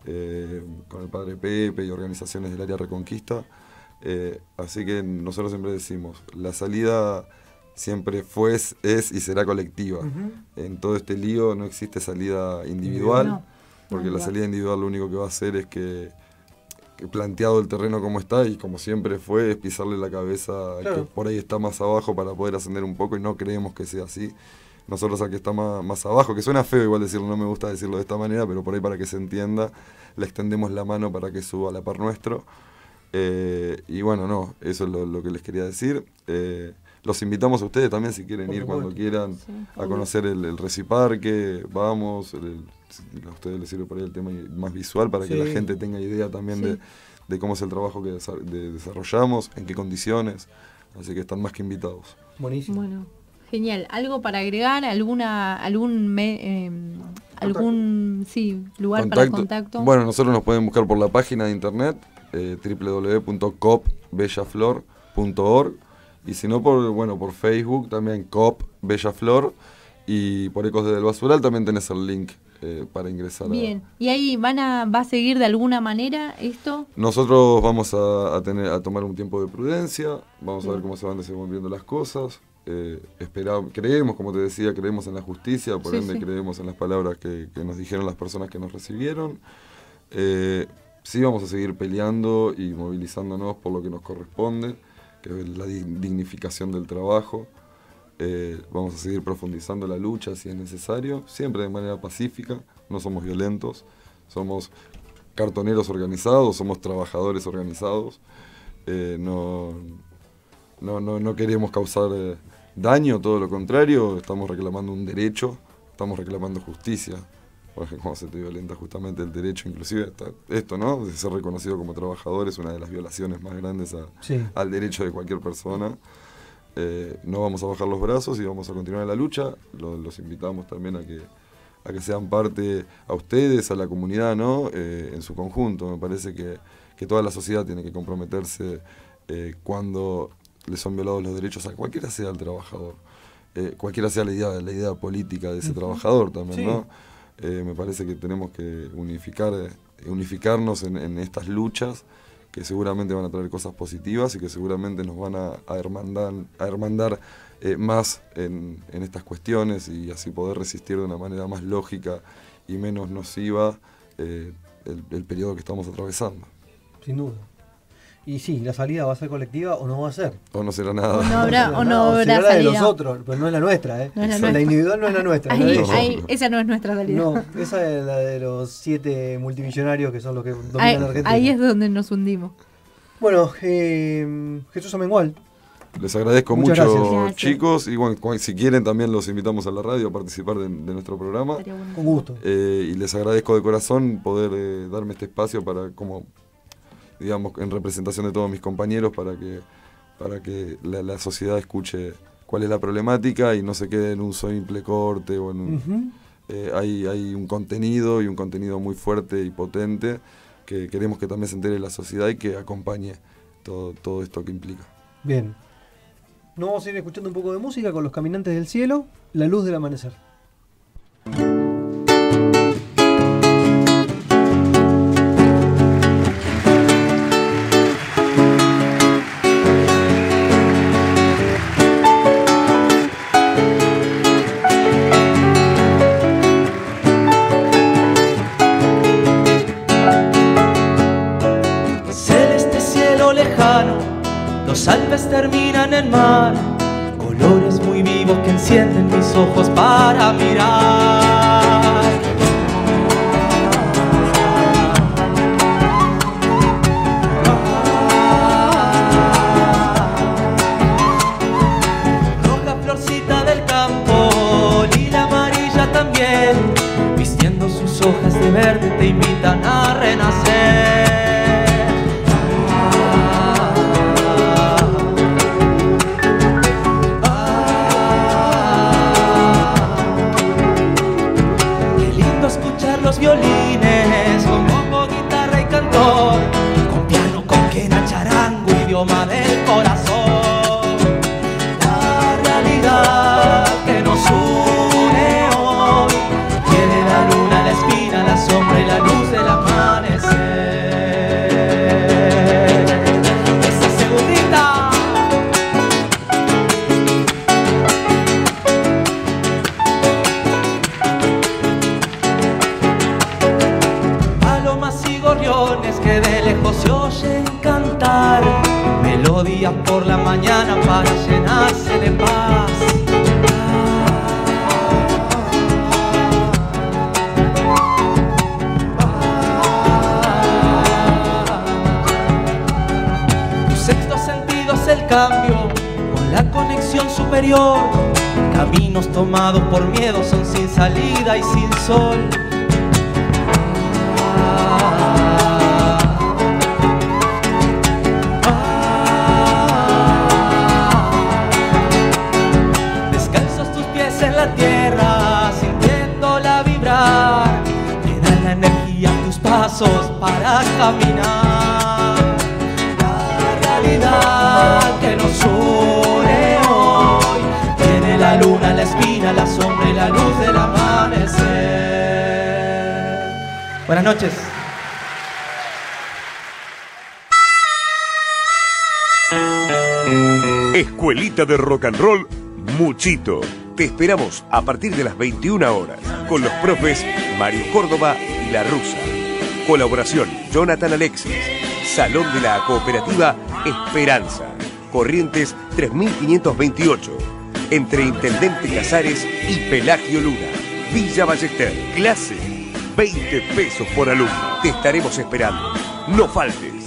eh, con el Padre Pepe y organizaciones del área Reconquista. Eh, así que nosotros siempre decimos, la salida siempre fue, es, es y será colectiva. Ujú. En todo este lío no existe salida individual, No, porque no, la igual. salida individual lo único que va a hacer es que planteado el terreno como está y como siempre fue, es pisarle la cabeza al Claro. que por ahí está más abajo para poder ascender un poco y no creemos que sea así. Nosotros al que está más, más abajo, que suena feo igual decirlo, no me gusta decirlo de esta manera, pero por ahí para que se entienda, le extendemos la mano para que suba a la par nuestro. Eh, y bueno, no, eso es lo, lo que les quería decir. Eh, los invitamos a ustedes también si quieren Por ir supuesto. cuando quieran Sí, a obvio. conocer el, el Reciparque, vamos, el- el- si a ustedes les sirve por ahí el tema más visual para que Sí. la gente tenga idea también Sí. de, de cómo es el trabajo que desa- de- desarrollamos, en qué condiciones, así que están más que invitados. Buenísimo. Bueno, genial. ¿Algo para agregar? ¿Alguna, algún, me- eh, algún sí, lugar para contacto? Bueno, nosotros nos pueden buscar por la página de internet eh, w w w punto cop bellaflor punto org y si no por bueno por Facebook también Cop Bellaflor y por Ecos del Basural también tenés el link eh, para ingresar. a- Bien. ¿Y ahí van a, va a seguir de alguna manera esto? Nosotros vamos a, a tener a tomar un tiempo de prudencia, vamos a ver Bien. cómo se van desenvolviendo las cosas. Eh, espera- creemos, como te decía, creemos en la justicia, por Sí, ende sí. creemos en las palabras que, que nos dijeron las personas que nos recibieron. Eh, sí vamos a seguir peleando y movilizándonos por lo que nos corresponde, que es la di- dignificación del trabajo. Eh, vamos a seguir profundizando la lucha si es necesario, siempre de manera pacífica, no somos violentos, somos cartoneros organizados, somos trabajadores organizados, eh, no, no, no, no queremos causar eh, daño, todo lo contrario, estamos reclamando un derecho, estamos reclamando justicia, porque como se te violenta justamente el derecho, inclusive hasta esto, ¿no? De ser reconocido como trabajador es una de las violaciones más grandes a- Sí. al derecho de cualquier persona. Eh, no vamos a bajar los brazos y vamos a continuar la lucha. Lo- los invitamos también a que, a que sean parte, a ustedes, a la comunidad, ¿no? Eh, en su conjunto. Me parece que, que toda la sociedad tiene que comprometerse eh, cuando le son violados los derechos a cualquiera sea el trabajador. Eh, cualquiera sea la idea, la idea política de ese trabajador también, Sí. ¿no? Eh, me parece que tenemos que unificar, eh, unificarnos en, en estas luchas que seguramente van a traer cosas positivas y que seguramente nos van a, a hermandar, a hermandar eh, más en, en estas cuestiones y así poder resistir de una manera más lógica y menos nociva eh, el, el periodo que estamos atravesando. Sin duda. Y sí, la salida va a ser colectiva o no va a ser. O no será nada. O no habrá, o no será habrá la de salida. los otros, pero no es la nuestra, ¿eh? No es la la nuestra. individual no es la nuestra. la de Ahí, ellos. ahí, esa no es nuestra salida. No, esa es la de los siete multimillonarios que son los que dominan ahí, la Argentina. ahí es donde nos hundimos. Bueno, eh, Jesús Amengual, Les agradezco Muchas mucho, gracias. Gracias. chicos. Y bueno, cu- si quieren también los invitamos a la radio a participar de, de nuestro programa. Estaría bueno. con gusto. Eh, y les agradezco de corazón poder eh, darme este espacio para, como, digamos, en representación de todos mis compañeros, para que, para que la, la sociedad escuche cuál es la problemática y no se quede en un simple corte o en un, Ujú. eh, hay, hay un contenido y un contenido muy fuerte y potente que queremos que también se entere la sociedad y que acompañe todo, todo esto que implica. Bien. Nos vamos a ir escuchando un poco de música con Los Caminantes del Cielo, La Luz del Amanecer. Celeste cielo lejano, los Alpes terminan en mar, colores muy vivos que encienden mis ojos para mirar. Roja florcita del campo, lila amarilla también, vistiendo sus hojas de verde te invitan a renacer. Qué lindo escuchar los violines con bombo, guitarra y cantor, con piano, con quena, charango, idioma del corazón. La realidad que nos une hoy tiene la luna, la espina, la sombra y la luz del amanecer. Esa segundita. Palomas y gorriones que de lejos se días por la mañana para llenarse de paz. Tu sexto sentido es el cambio con la conexión superior. Caminos tomados por miedo son sin salida y sin sol. Para caminar la realidad que nos une hoy tiene la luna, la espina, la sombra y la luz del amanecer. Buenas noches. Escuelita de Rock and Roll Muchito. Te esperamos a partir de las veintiuna horas con los profes Mario Córdoba y La Russa. Colaboración Jonathan Alexis. Salón de la Cooperativa Esperanza. Corrientes tres mil quinientos veintiocho. Entre Intendente Casares y Pelagio Luna. Villa Ballester. Clase veinte pesos por alumno. Te estaremos esperando. No faltes.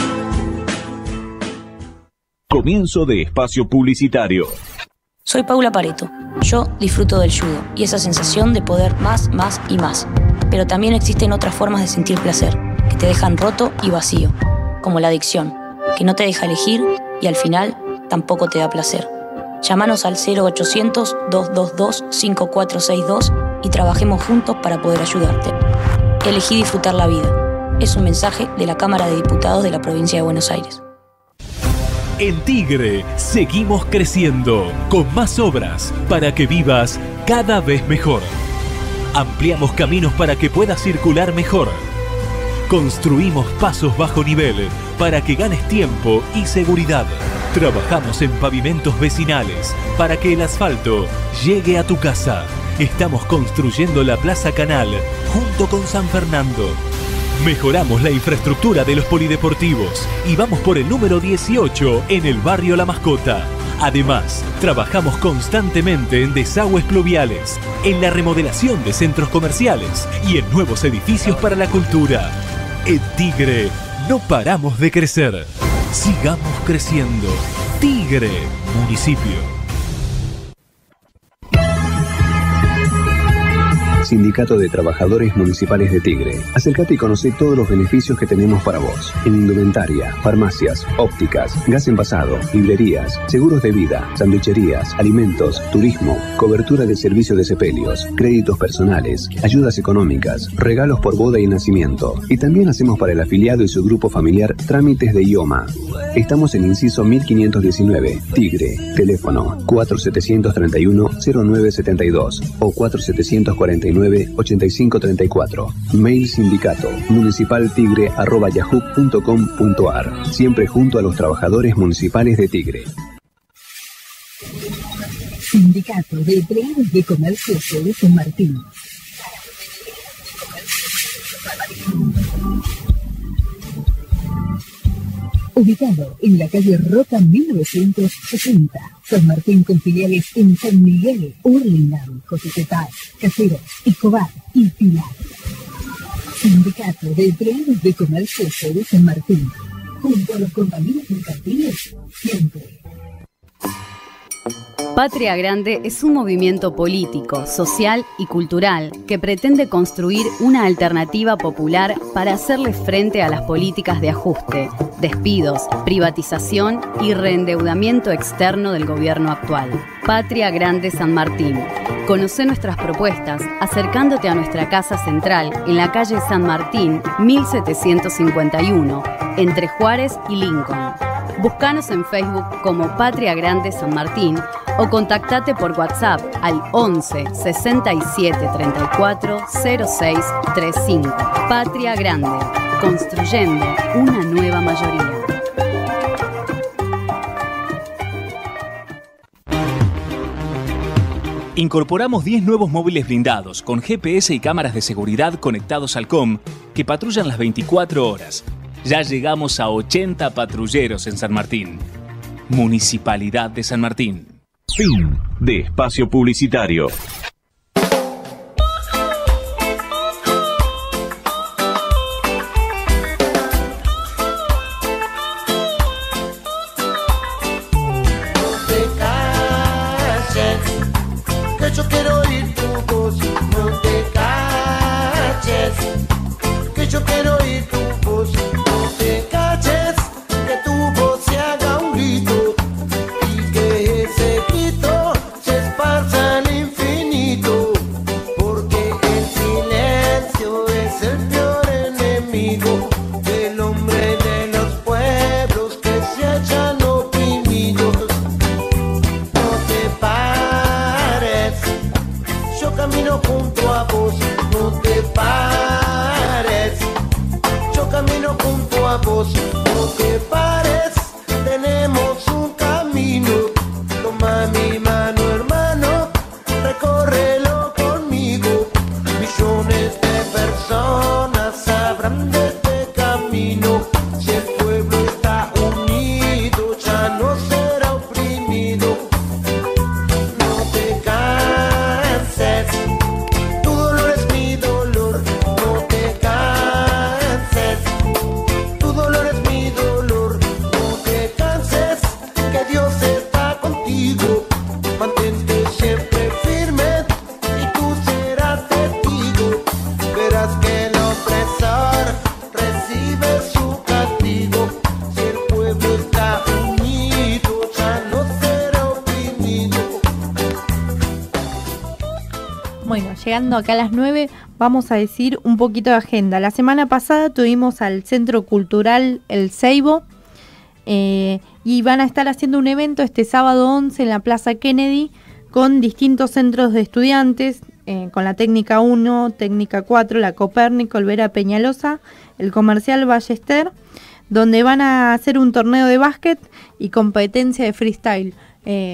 Comienzo de espacio publicitario. Soy Paula Pareto. Yo disfruto del judo y esa sensación de poder más, más y más. Pero también existen otras formas de sentir placer, que te dejan roto y vacío, como la adicción, que no te deja elegir y al final tampoco te da placer. Llámanos al cero ochocientos, dos dos dos, cinco cuatro seis dos y trabajemos juntos para poder ayudarte. Elegí disfrutar la vida. Es un mensaje de la Cámara de Diputados de la Provincia de Buenos Aires. En Tigre seguimos creciendo, con más obras para que vivas cada vez mejor. Ampliamos caminos para que puedas circular mejor. Construimos pasos bajo nivel para que ganes tiempo y seguridad. Trabajamos en pavimentos vecinales para que el asfalto llegue a tu casa. Estamos construyendo la Plaza Canal junto con San Fernando. Mejoramos la infraestructura de los polideportivos y vamos por el número dieciocho en el barrio La Mascota. Además, trabajamos constantemente en desagües pluviales, en la remodelación de centros comerciales y en nuevos edificios para la cultura. En Tigre, no paramos de crecer. Sigamos creciendo. Tigre, municipio. Sindicato de Trabajadores Municipales de Tigre. Acércate y conoce todos los beneficios que tenemos para vos. En indumentaria, farmacias, ópticas, gas envasado, librerías, seguros de vida, sanducherías, alimentos, turismo, cobertura de servicio de sepelios, créditos personales, ayudas económicas, regalos por boda y nacimiento. Y también hacemos para el afiliado y su grupo familiar trámites de I O M A. Estamos en Inciso mil quinientos diecinueve, Tigre. Teléfono cuatro siete tres uno, cero nueve siete dos o cuatro siete cuatro nueve, ocho cinco tres cuatro. Mail sindicato municipal tigre arroba yahoo punto com punto ar. Siempre junto a los trabajadores municipales de Tigre. Sindicato de Empleados de Comercio de San Martín. Ubicado en la calle Rota mil novecientos sesenta, San Martín, con filiales en San Miguel, Hurlingham, Josetetal, Caseros, Escobar y Pilar. Sindicato de Empleados de Comercio de San Martín, junto a los compañeros mercantiles, siempre. Patria Grande es un movimiento político, social y cultural que pretende construir una alternativa popular para hacerle frente a las políticas de ajuste, despidos, privatización y reendeudamiento externo del gobierno actual. Patria Grande San Martín. Conoce nuestras propuestas acercándote a nuestra casa central en la calle San Martín mil setecientos cincuenta y uno, entre Juárez y Lincoln. Búscanos en Facebook como Patria Grande San Martín o contactate por WhatsApp al once, sesenta y siete, treinta y cuatro, cero seis treinta y cinco. Patria Grande, construyendo una nueva mayoría. Incorporamos diez nuevos móviles blindados con G P S y cámaras de seguridad conectados al C O M que patrullan las veinticuatro horas. Ya llegamos a ochenta patrulleros en San Martín. Municipalidad de San Martín. Fin de espacio publicitario. Que yo quiero oír tu voz, no te calles. Que yo quiero oír tu voz, no te calles. Que tu voz se haga un grito y que ese grito se esparza al infinito. Porque el silencio es el peor enemigo del hombre de los pueblos que se hallan oprimidos. No te pares, yo camino junto a vos, no te pares. Yo camino junto a vos, no te pares. Tenemos un camino, toma mi mano, hermano, recórrelo conmigo. Millones de personas sabrán de este camino. Si el pueblo está unido, ya no será oprimido. No te canses, tu dolor es mi dolor. No te canses, tu dolor es mi dolor. No te canses, que Dios está contigo. Mantente siempre firme y tú serás testigo. Verás que el opresor recibe su castigo. Si el pueblo está unido, ya no será oprimido. Bueno, llegando acá a las nueve, vamos a decir un poquito de agenda. La semana pasada tuvimos al Centro Cultural El Ceibo eh, y van a estar haciendo un evento este sábado once en la Plaza Kennedy con distintos centros de estudiantes, eh, con la Técnica uno, Técnica cuatro, la Copérnico, el Vera Peñalosa, el Comercial Ballester, donde van a hacer un torneo de básquet y competencia de freestyle. Eh,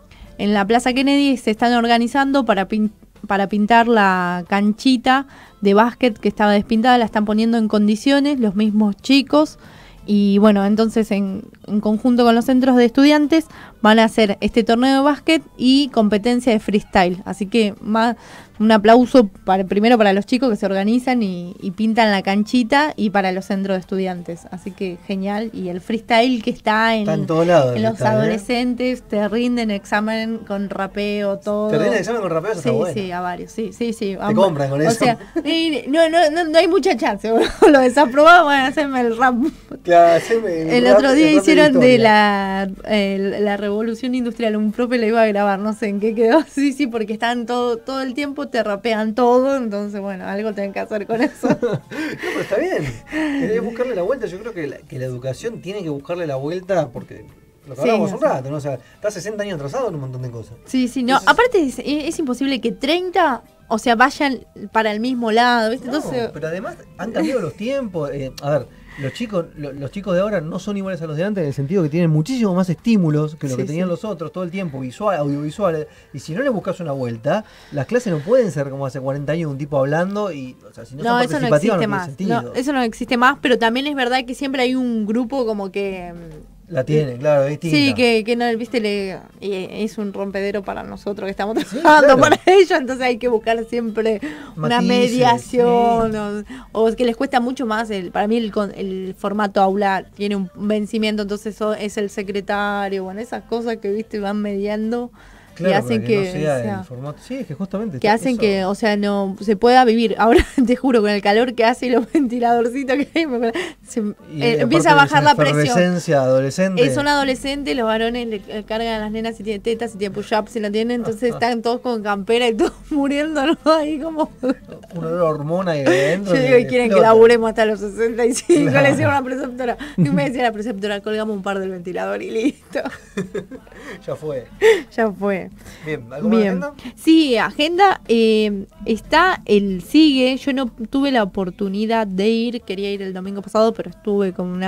en la Plaza Kennedy se están organizando para pin- para pintar la canchita de básquet que estaba despintada, la están poniendo en condiciones los mismos chicos. Y bueno, entonces en, en conjunto con los centros de estudiantes van a hacer este torneo de básquet y competencia de freestyle. Así que más, un aplauso para, primero para los chicos que se organizan y, y pintan la canchita, y para los centros de estudiantes. Así que genial. Y el freestyle que está en, Está en todos lados, en los freestyle, ¿eh? adolescentes, te rinden examen con rapeo, todo. ¿Te rinden examen con rapeo? Eso Sí, está bueno. sí, a varios, sí, sí, sí. Te compran con o eso. O sea, y no, no, no, no hay mucha chance. Lo desaprobado, van a hacerme el rap. Claro, haceme El rap- otro día el rap hicieron de historia. la, eh, la revolución industrial, un profe lo iba a grabar, no sé en qué quedó. Sí, sí, porque están todo, todo el tiempo, te rapean todo, entonces bueno, algo tienen que hacer con eso. No, pero está bien. Es buscarle la vuelta. Yo creo que la, que la educación tiene que buscarle la vuelta, porque lo que Sí, hablábamos no un sé. rato, ¿no? O sea, está sesenta años atrasado en un montón de cosas. Sí, sí, no, aparte es, es imposible que treinta, o sea, vayan para el mismo lado, ¿viste? No, Entonces, pero además han cambiado los tiempos. eh, a ver, los chicos, lo- los chicos de ahora no son iguales a los de antes, en el sentido que tienen muchísimo más estímulos que lo Sí, que tenían sí. los otros todo el tiempo, visual, audiovisuales. Y si no le buscas una vuelta, las clases no pueden ser como hace cuarenta años, un tipo hablando y, o sea, si no, no, son eso no participativas, existe no más. tiene sentido. No, eso no existe más, pero también es verdad que siempre hay un grupo como que... mm, La tienen, claro, es distinta. Sí, que, que no, viste, le, y es un rompedero para nosotros que estamos Sí, trabajando claro. para ellos, entonces hay que buscar siempre una Matices, mediación, o, o que les cuesta mucho más, el, para mí el, con- el formato aula tiene un vencimiento, entonces eso es el secretario, bueno, esas cosas que viste van mediando Claro, y hacen para que, no sea sea- el formato. Sí, es que justamente. que está- hacen eso- que, o sea, no se pueda vivir. Ahora te juro, con el calor que hace y los ventiladorcitos que hay, me- se- y eh, aparte empieza a de bajar esa la presión. efervescencia adolescente. Eh, son adolescentes, los varones le eh, cargan a las nenas si tienen tetas, si tienen push-up, si no tienen, entonces están todos con campera y todos muriendo, ¿no? Ahí como... Una hormona y adentro. Yo digo que quieren que explota. laburemos hasta los sesenta y cinco, Claro. le decía a una preceptora. Y me decía la preceptora, colgamos un par del ventilador y listo. Ya fue. Ya fue. Bien, ¿algo más de Bien. agenda? Sí, agenda. eh, está el Sigue. Yo no tuve la oportunidad de ir, quería ir el domingo pasado, pero estuve con una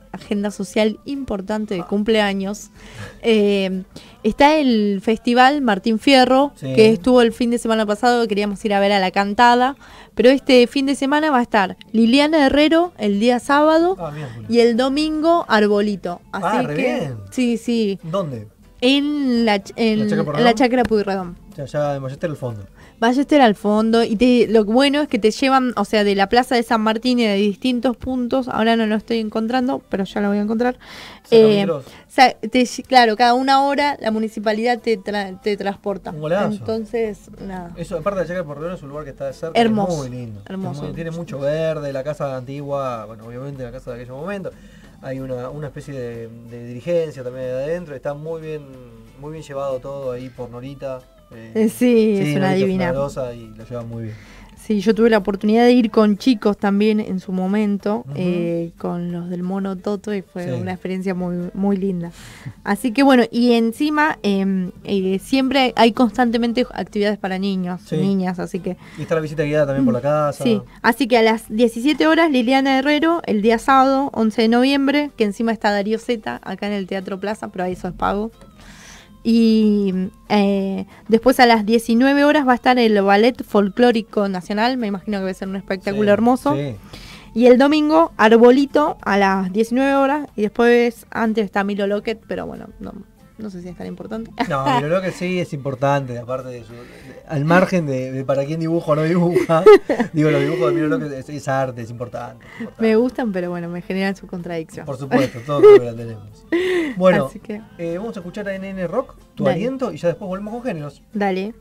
agenda social importante de cumpleaños. Eh, está el festival Martín Fierro, Sí. que estuvo el fin de semana pasado, queríamos ir a ver a la cantada, pero este fin de semana va a estar Liliana Herrero el día sábado Ah, miércoles. y el domingo Arbolito. Así Ah, re que, bien. sí, sí. ¿Dónde? En la, ch- en, ¿La Chacra en Pueyrredón? la Chacra Pueyrredón. O sea, ya de Ballester al fondo. Ballester al fondo, y te, lo bueno es que te llevan, o sea, de la plaza de San Martín y de distintos puntos, ahora no lo estoy encontrando, pero ya lo voy a encontrar. Eh, San sa- te- claro, cada una hora la municipalidad te, tra- te transporta. Un golazo. Entonces, nada. Eso, aparte de Chacra Pueyrredón, es un lugar que está cerca. Hermoso. Es muy lindo. Hermoso. Es muy- tiene mucho verde, la casa antigua, bueno, obviamente la casa de aquel momento. Hay una, una especie de, de dirigencia también de adentro. Está muy bien, muy bien llevado todo ahí por Norita. Eh, sí, es una Norita divina. Florerosa y lo lleva muy bien. Sí, yo tuve la oportunidad de ir con chicos también en su momento, eh, con los del Mono Toto, y fue Sí. una experiencia muy muy linda. Así que bueno, y encima eh, eh, siempre hay constantemente actividades para niños, Sí. niñas, así que... Y está la visita guiada también por la casa. Sí, así que a las diecisiete horas Liliana Herrero, el día sábado, once de noviembre, que encima está Darío Zeta, acá en el Teatro Plaza, pero ahí eso es pago. Y eh, después a las diecinueve horas va a estar el Ballet Folclórico Nacional, me imagino que va a ser un espectáculo Sí, hermoso. sí. Y el domingo, Arbolito a las diecinueve horas, y después antes está Milo Lockett, pero bueno, no, no sé si es tan importante. No, pero lo que sí es importante, aparte de su, de- al margen de, de para quién dibuja o no dibuja, digo, los dibujos de Miro López es, es arte, es importante. Me gustan, pero bueno, me generan su contradicción. Por supuesto, todo creo que la tenemos. Bueno, Así que, eh, vamos a escuchar a N N Rock, Tu Dale. Aliento, y ya después volvemos con géneros. dale.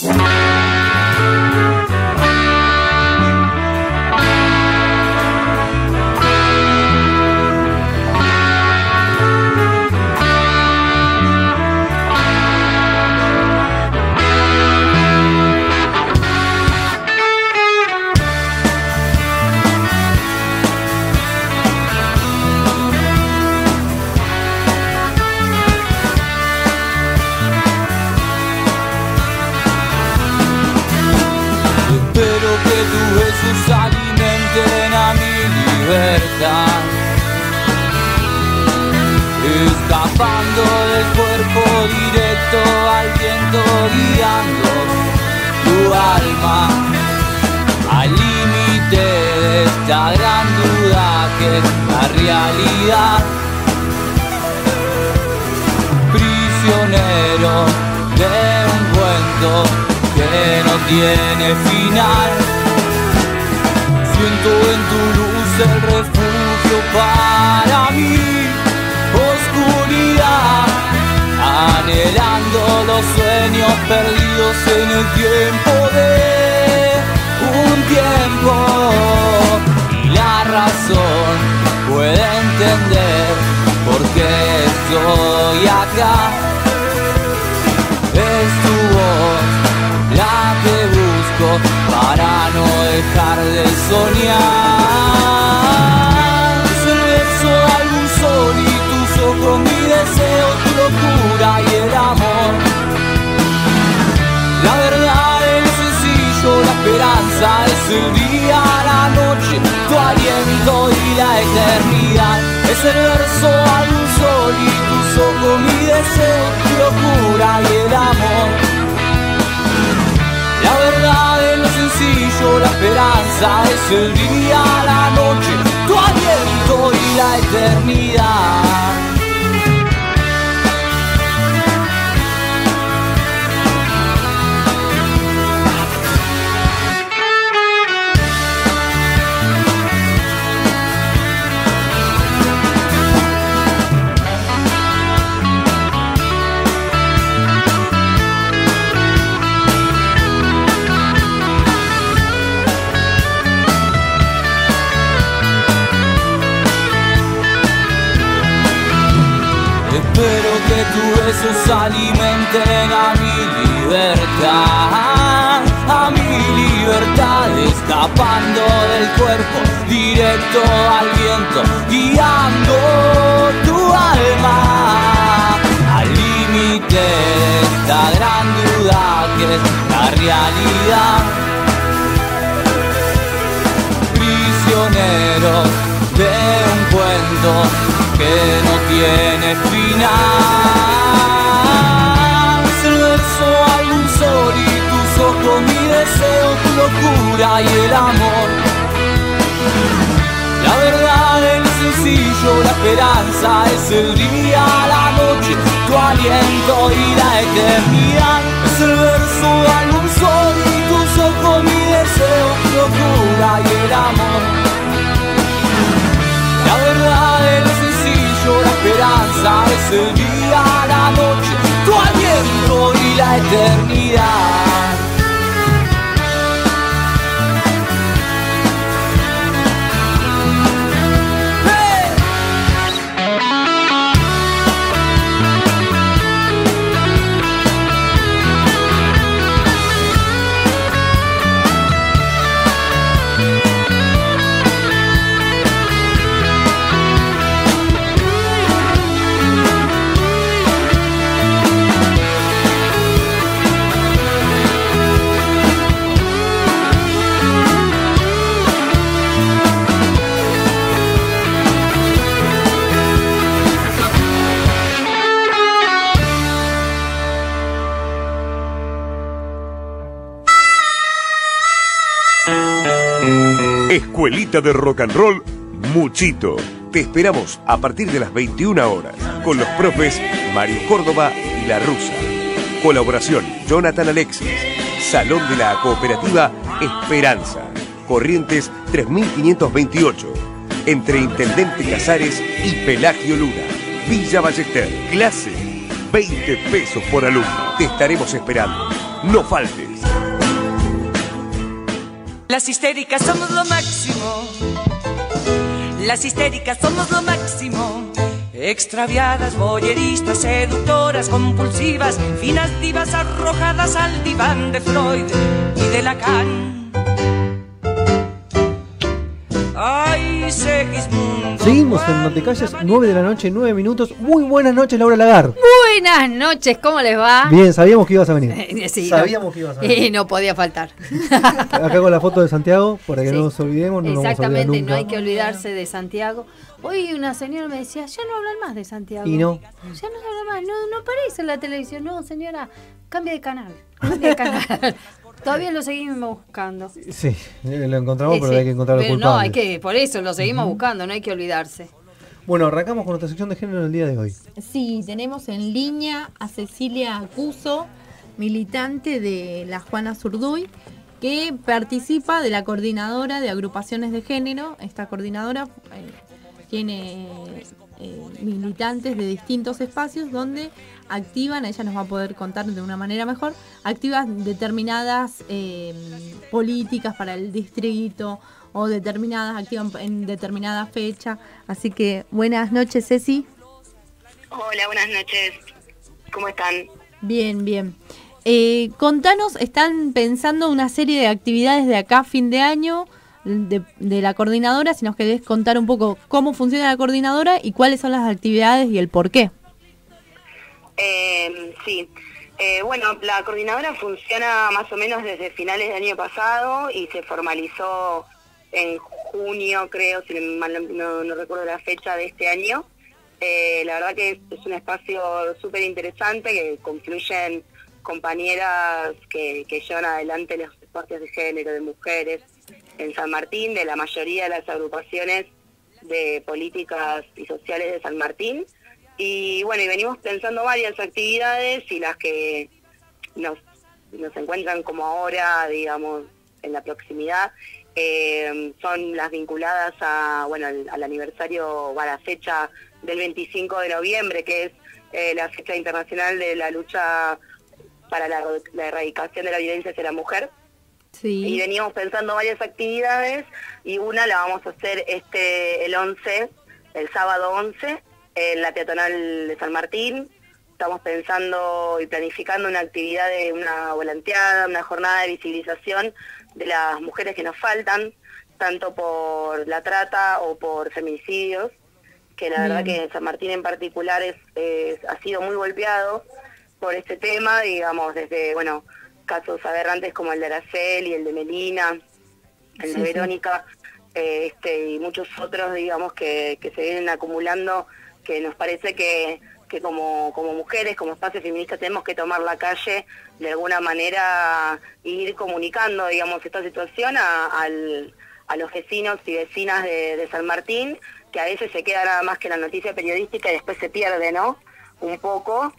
Espero que tus besos alimenten a mi libertad, escapando del cuerpo directo al viento, guiando tu alma al límite de esta gran duda que es la realidad. Prisionero de un cuento que no tiene final. Siento en tu luz el refugio para mí, oscuridad, anhelando los sueños perdidos en el tiempo de un tiempo. Y la razón puede entender por qué estoy acá. Es tu voz la que busco para no dejar de soñar. Es el verso de algún sol y tus ojos, mi deseo, tu locura y el amor. La verdad es sencillo, la esperanza es el día, la noche, tu aliento y la eternidad. Es el verso de algún sol y tus ojos, mi deseo, tu locura y el amor. La verdad es lo sencillo, la esperanza es el día, la noche, tu aliento y la eternidad. Espero que tus besos alimenten a mi libertad, a mi libertad, escapando del cuerpo directo al viento, guiando tu alma al límite de esta gran duda que es la realidad. Prisioneros de un cuento tiene final. Es el verso, hay un sol y tus ojos, mi deseo, tu locura y el amor. La verdad, el sencillo, la esperanza, es el día, la noche, tu aliento y la eternidad. Es el verso, hay un sol y tus ojos, mi deseo, tu locura y el amor. La verdad, el sencillo, la esperanza, es el día, la noche, tu aliento y la eternidad. Escuelita de Rock and Roll Muchito. Te esperamos a partir de las veintiuna horas con los profes Mario Córdoba y La Russa. Colaboración Jonathan Alexis. Salón de la Cooperativa Esperanza. Corrientes tres mil quinientos veintiocho. Entre Intendente Casares y Pelagio Luna. Villa Ballester. Clase veinte pesos por alumno. Te estaremos esperando. No faltes. Las histéricas somos lo máximo. Las histéricas somos lo máximo. Extraviadas, boyeristas, seductoras, compulsivas, finas divas arrojadas al diván de Freud y de Lacan. Ay, Segismundo. Seguimos en No Te Calles, nueve de la noche, nueve minutos. Muy buenas noches, Laura Lagar. Buenas noches, ¿cómo les va? Bien, sabíamos que ibas a venir. Sí, sabíamos no, que ibas a venir. Y no podía faltar. Acá con la foto de Santiago, para que Sí. no nos olvidemos. No Exactamente, nos vamos a olvidar nunca. no hay que olvidarse de Santiago. Hoy una señora me decía, ya no hablan más de Santiago. Y no. Ya no se habla más, no, no aparece en la televisión. No, señora, cambie de canal. Cambie de canal. Todavía lo seguimos buscando. Sí, lo encontramos, Eh, pero sí, hay que encontrar al pero culpable. no, hay que, por eso lo seguimos buscando, no hay que olvidarse. Bueno, arrancamos con nuestra sección de género el día de hoy. Sí, tenemos en línea a Cecilia Acuso, militante de la Juana Zurduy, que participa de la coordinadora de agrupaciones de género. Esta coordinadora eh, tiene eh, militantes de distintos espacios donde activan, ella nos va a poder contar de una manera mejor, activan determinadas eh, políticas para el distrito o determinadas, activan en determinada fecha. Así que buenas noches, Ceci. Hola, buenas noches. ¿Cómo están? Bien, bien. Eh, contanos, ¿están pensando una serie de actividades de acá a fin de año de, de la coordinadora? Si nos querés contar un poco cómo funciona la coordinadora y cuáles son las actividades y el por qué. Eh, sí. Eh, bueno, la coordinadora funciona más o menos desde finales del año pasado y se formalizó en junio, creo, si mal no, no, no recuerdo la fecha de este año. Eh, la verdad que es un espacio súper interesante que confluyen compañeras que, que llevan adelante los espacios de género, de mujeres en San Martín, de la mayoría de las agrupaciones de políticas y sociales de San Martín. Y bueno, y venimos pensando varias actividades y las que nos, nos encuentran como ahora, digamos, en la proximidad, eh, son las vinculadas a, bueno, al, al aniversario, a la fecha del veinticinco de noviembre, que es eh, la fecha internacional de la lucha para la, la erradicación de la violencia hacia la mujer. Sí. Y veníamos pensando varias actividades y una la vamos a hacer este el once, el sábado once, en la peatonal de San Martín. Estamos pensando y planificando una actividad de una volanteada, una jornada de visibilización de las mujeres que nos faltan, tanto por la trata o por feminicidios, que la Bien. verdad que San Martín en particular es, es ha sido muy golpeado por este tema, digamos, desde, bueno, casos aberrantes como el de Araceli, el de Melina, el Sí, de sí. Verónica, eh, este y muchos otros, digamos, que, que se vienen acumulando, que nos parece que, que como, como mujeres, como espacio feminista, tenemos que tomar la calle de alguna manera e ir comunicando, digamos, esta situación a, al, a los vecinos y vecinas de, de San Martín, que a veces se queda nada más que la noticia periodística y después se pierde, ¿no? Un poco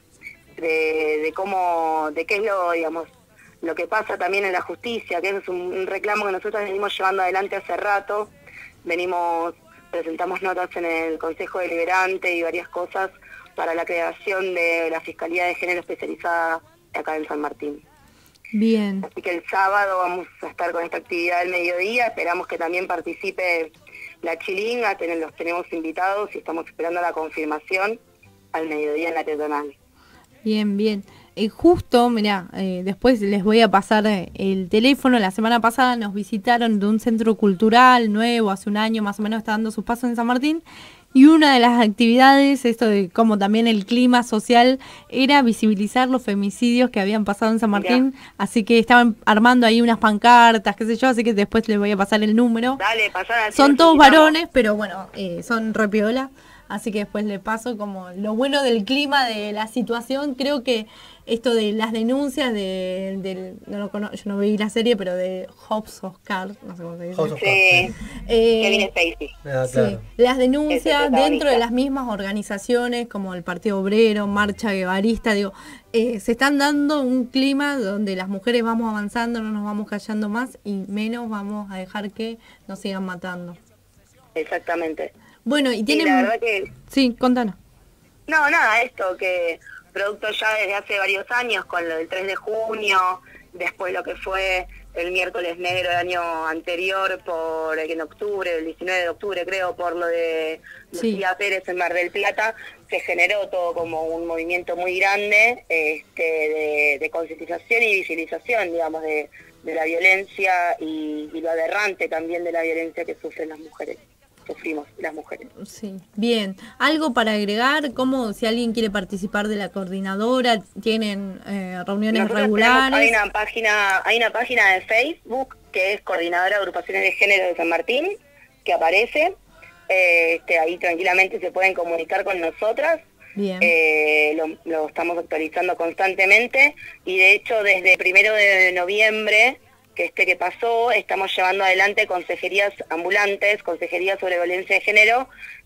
de, de cómo, de qué es lo, digamos, lo que pasa también en la justicia, que eso es un, un reclamo que nosotros venimos llevando adelante hace rato. Venimos, presentamos notas en el Consejo Deliberante y varias cosas para la creación de la Fiscalía de Género especializada acá en San Martín. Bien. Así que el sábado vamos a estar con esta actividad del mediodía, esperamos que también participe la Chilinga, ten, los tenemos invitados y estamos esperando la confirmación al mediodía en la Tetonal. Bien, bien. Eh, justo, mirá, eh, después les voy a pasar eh, el teléfono. La semana pasada nos visitaron de un centro cultural nuevo, hace un año más o menos está dando sus pasos en San Martín. Y una de las actividades, esto de como también el clima social, era visibilizar los femicidios que habían pasado en San Martín. Ya. Así que estaban armando ahí unas pancartas, qué sé yo, así que después les voy a pasar el número. Dale, pasar. Son todos varones, pero bueno, eh, son re piola. Así que después le paso como lo bueno del clima, de la situación. Creo que esto de las denuncias de, de no lo conozco, yo no vi la serie, pero de House of Cards, no sé cómo se dice. House of Cards. Sí. Eh, Kevin Spacey. Ah, claro. Sí. Las denuncias dentro de las mismas organizaciones, como el Partido Obrero, Marcha Guevarista, digo, eh, se están dando un clima donde las mujeres vamos avanzando, no nos vamos callando más y menos vamos a dejar que nos sigan matando. Exactamente. Bueno, y tienen... Sí, la verdad que... Sí, contanos. No, nada, esto que producto ya desde hace varios años con lo del tres de junio, después lo que fue el miércoles negro del año anterior, por en octubre, el diecinueve de octubre creo, por lo de Sí. Lucía Pérez en Mar del Plata, se generó todo como un movimiento muy grande este, de, de concientización y visibilización, digamos, de, de la violencia y, y lo aberrante también de la violencia que sufren las mujeres. Sufrimos las mujeres. Sí, bien. ¿Algo para agregar? ¿Cómo, si alguien quiere participar de la coordinadora, tienen eh, reuniones Nosotros regulares? tenemos- hay una página, hay una página de Facebook que es Coordinadora de Agrupaciones de Género de San Martín, que aparece. Eh, este, ahí tranquilamente se pueden comunicar con nosotras. Bien. Eh, lo, lo estamos actualizando constantemente y de hecho desde el primero de noviembre que este que pasó, estamos llevando adelante consejerías ambulantes, consejerías sobre violencia de género,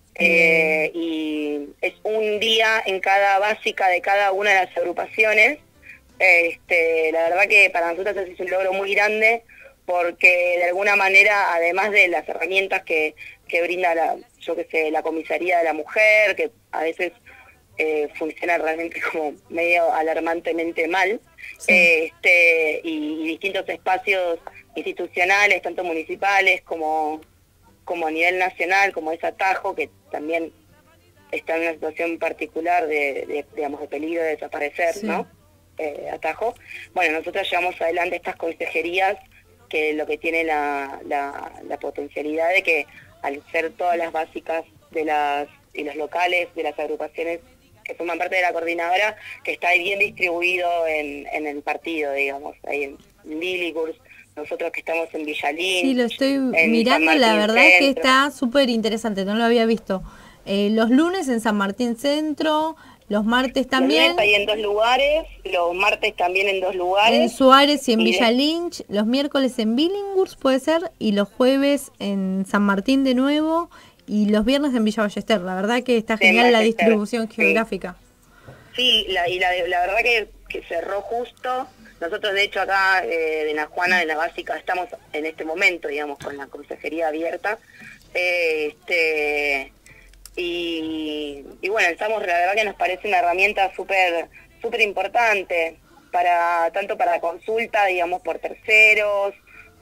eh, y es un día en cada básica de cada una de las agrupaciones. Este, la verdad que para nosotros es un logro muy grande porque de alguna manera, además de las herramientas que, que brinda la, yo que sé, la comisaría de la mujer, que a veces eh, funciona realmente como medio alarmantemente mal, Sí. eh, este, y, y distintos espacios institucionales, tanto municipales como, como a nivel nacional, como es Atajo, que también está en una situación particular de, de, digamos, de peligro de desaparecer, Sí. ¿no? Eh, Atajo. Bueno, nosotros llevamos adelante estas consejerías que lo que tiene la, la, la potencialidad de que al ser todas las básicas de las y los locales de las agrupaciones que forman parte de la coordinadora, que está ahí bien distribuido en, en el partido, digamos, ahí en Lilligurs, nosotros que estamos en Villalín. Sí, lo estoy en mirando, San la Martín verdad es que Centro. está súper interesante, no lo había visto. Eh, los lunes en San Martín Centro, los martes también, Los lunes hay en dos lugares, los martes también en dos lugares. en Suárez y en Y de- Villa Lynch, los miércoles en Billinghurst puede ser, y los jueves en San Martín de nuevo, y los viernes en Villa Ballester. La verdad que está De genial la Ballester, distribución sí. geográfica. Sí, la, y la, la verdad que, que cerró justo. Nosotros, de hecho, acá eh, de la Juana, de la Básica, estamos en este momento, digamos, con la consejería abierta. Eh, este y, y bueno, estamos, la verdad que nos parece una herramienta súper súper importante, para tanto para consulta, digamos, por terceros,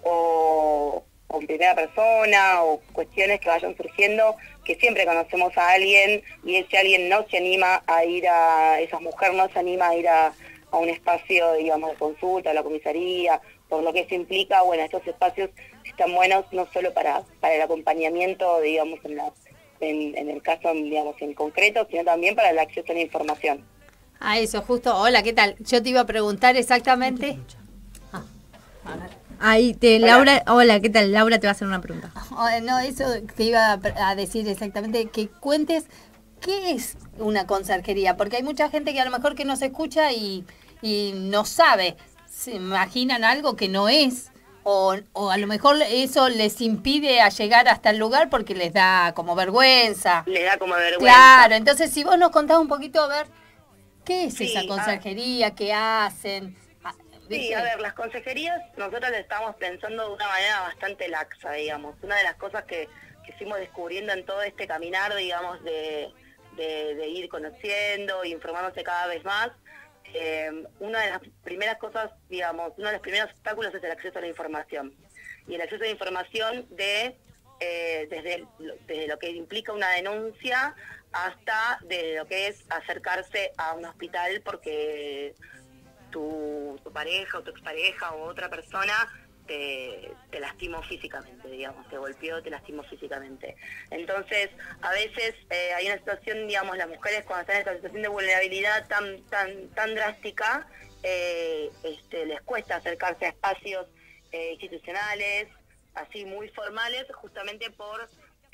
o, o en primera persona, o cuestiones que vayan surgiendo, que siempre conocemos a alguien y ese alguien no se anima a ir a, esa mujer no se anima a ir a, a un espacio, digamos, de consulta, a la comisaría, por lo que eso implica. Bueno, estos espacios están buenos no solo para, para el acompañamiento, digamos, en, la, en, en el caso, digamos, en concreto, sino también para el acceso a la información. A eso, justo. Hola, ¿qué tal? Yo te iba a preguntar exactamente. Ahí te, Laura, hola, ¿qué tal? Laura te va a hacer una pregunta. Oh, no, eso te iba a pre- a decir exactamente, que cuentes ¿qué es una conserjería? Porque hay mucha gente que a lo mejor que nos escucha y, y no sabe, se imaginan algo que no es. O, o a lo mejor eso les impide a llegar hasta el lugar porque les da como vergüenza. Les da como vergüenza. Claro, entonces si vos nos contás un poquito, a ver, ¿qué es Sí, esa conserjería? ¿Qué hacen? Ah, Sí, ¿viste? a ver, las consejerías nosotros le estamos pensando de una manera bastante laxa, digamos. Una de las cosas que, que fuimos descubriendo en todo este caminar, digamos, de, de, de ir conociendo, informándose cada vez más, eh, una de las primeras cosas, digamos, uno de los primeros obstáculos es el acceso a la información. Y el acceso a la información de eh, desde, desde lo que implica una denuncia hasta de lo que es acercarse a un hospital porque tu, tu pareja o tu expareja o otra persona te, te lastimó físicamente, digamos, te golpeó, te lastimó físicamente. Entonces, a veces eh, hay una situación, digamos, las mujeres cuando están en esta situación de vulnerabilidad tan tan tan drástica, eh, este, les cuesta acercarse a espacios eh, institucionales, así muy formales, justamente por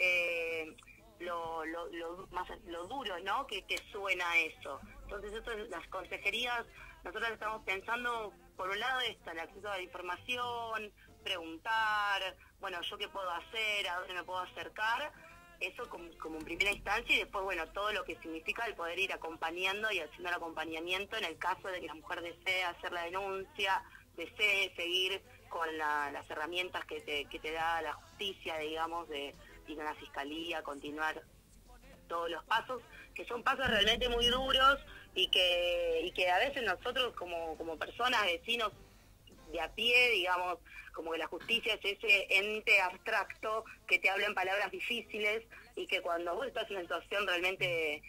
eh, lo, lo, lo, más, lo duro, ¿no?, que, que suena eso. Entonces, esto, las consejerías, nosotros estamos pensando, por un lado, esto, el acceso a la información, preguntar, bueno, ¿yo qué puedo hacer? ¿A dónde me puedo acercar? Eso como, como en primera instancia, y después, bueno, todo lo que significa el poder ir acompañando y haciendo el acompañamiento en el caso de que la mujer desee hacer la denuncia, desee seguir con la, las herramientas que te, que te da la justicia, digamos, de ir a la fiscalía, continuar todos los pasos, que son pasos realmente muy duros y que y que a veces nosotros como, como personas, vecinos de a pie, digamos, como que la justicia es ese ente abstracto que te habla en palabras difíciles y que cuando vos estás en una situación realmente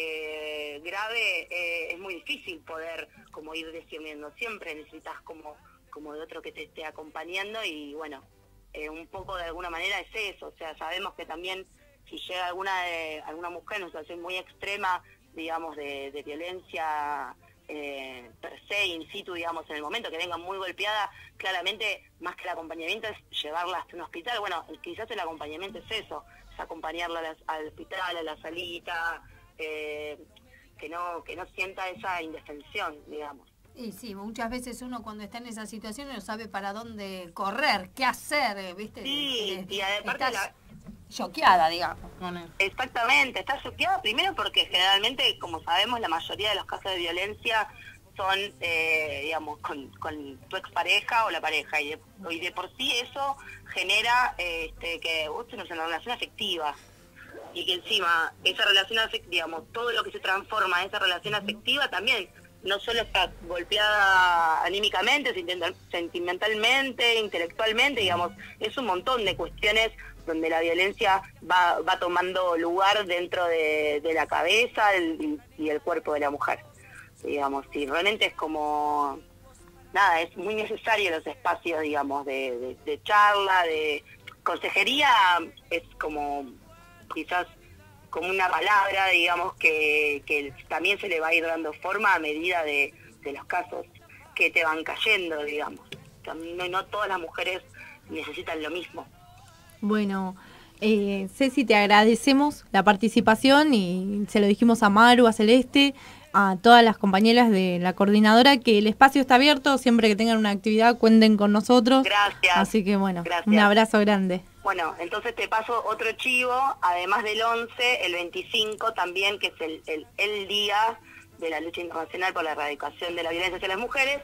eh, grave, eh, es muy difícil poder como ir descendiendo. Siempre necesitas como, como de otro que te esté acompañando y bueno, eh, un poco de alguna manera es eso. O sea, sabemos que también si llega alguna de, alguna mujer en una situación muy extrema, digamos, de, de violencia eh, per se, in situ, digamos, en el momento que venga muy golpeada, claramente, más que el acompañamiento es llevarla hasta un hospital. Bueno, quizás el acompañamiento es eso, es acompañarla a la, al hospital, a la salita, eh, que no que no sienta esa indefensión, digamos. Y sí, muchas veces uno cuando está en esa situación no sabe para dónde correr, qué hacer, ¿viste? Sí, eh, y aparte la... choqueada, digamos. Exactamente, está choqueada primero porque generalmente, como sabemos, la mayoría de los casos de violencia son, eh, digamos, con, con tu expareja o la pareja, y de, y de por sí eso genera eh, este, que vos tenés una relación afectiva, y que encima esa relación afectiva, digamos, todo lo que se transforma en esa relación afectiva también, no solo está golpeada anímicamente, sentimentalmente, intelectualmente, digamos, es un montón de cuestiones donde la violencia va, va tomando lugar dentro de, de la cabeza el, y el cuerpo de la mujer, digamos. Y realmente es como, nada, es muy necesario los espacios, digamos, de, de, de charla, de consejería, es como quizás como una palabra, digamos, que, que también se le va a ir dando forma a medida de, de los casos que te van cayendo, digamos. No, no todas las mujeres necesitan lo mismo. Bueno, eh, Ceci, te agradecemos la participación y se lo dijimos a Maru, a Celeste, a todas las compañeras de la coordinadora, que el espacio está abierto, siempre que tengan una actividad cuenten con nosotros. Gracias. Así que bueno, Gracias. Un abrazo grande. Bueno, entonces te paso otro chivo, además del once, el veinticinco también, que es el, el, el día de la lucha internacional por la erradicación de la violencia hacia las mujeres.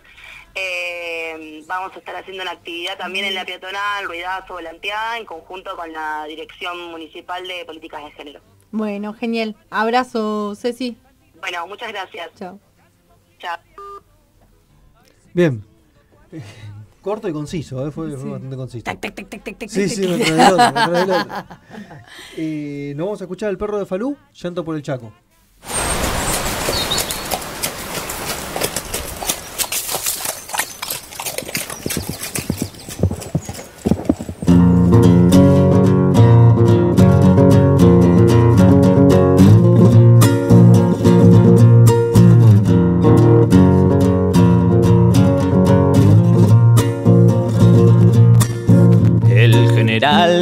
Eh, vamos a estar haciendo una actividad también en la peatonal, ruidazo, volanteada, en conjunto con la Dirección Municipal de Políticas de Género. Bueno, genial. Abrazo, Ceci. Bueno, muchas gracias. Chao. Chao. Bien. Corto y conciso, ¿eh? fue, Sí. fue bastante conciso. Tac, tac, tac, tac, tac, tac, Sí, tac, sí, tac. me trae el otro, me trae el otro. Eh, nos vamos a escuchar El perro de Falú, Llanto por el Chaco.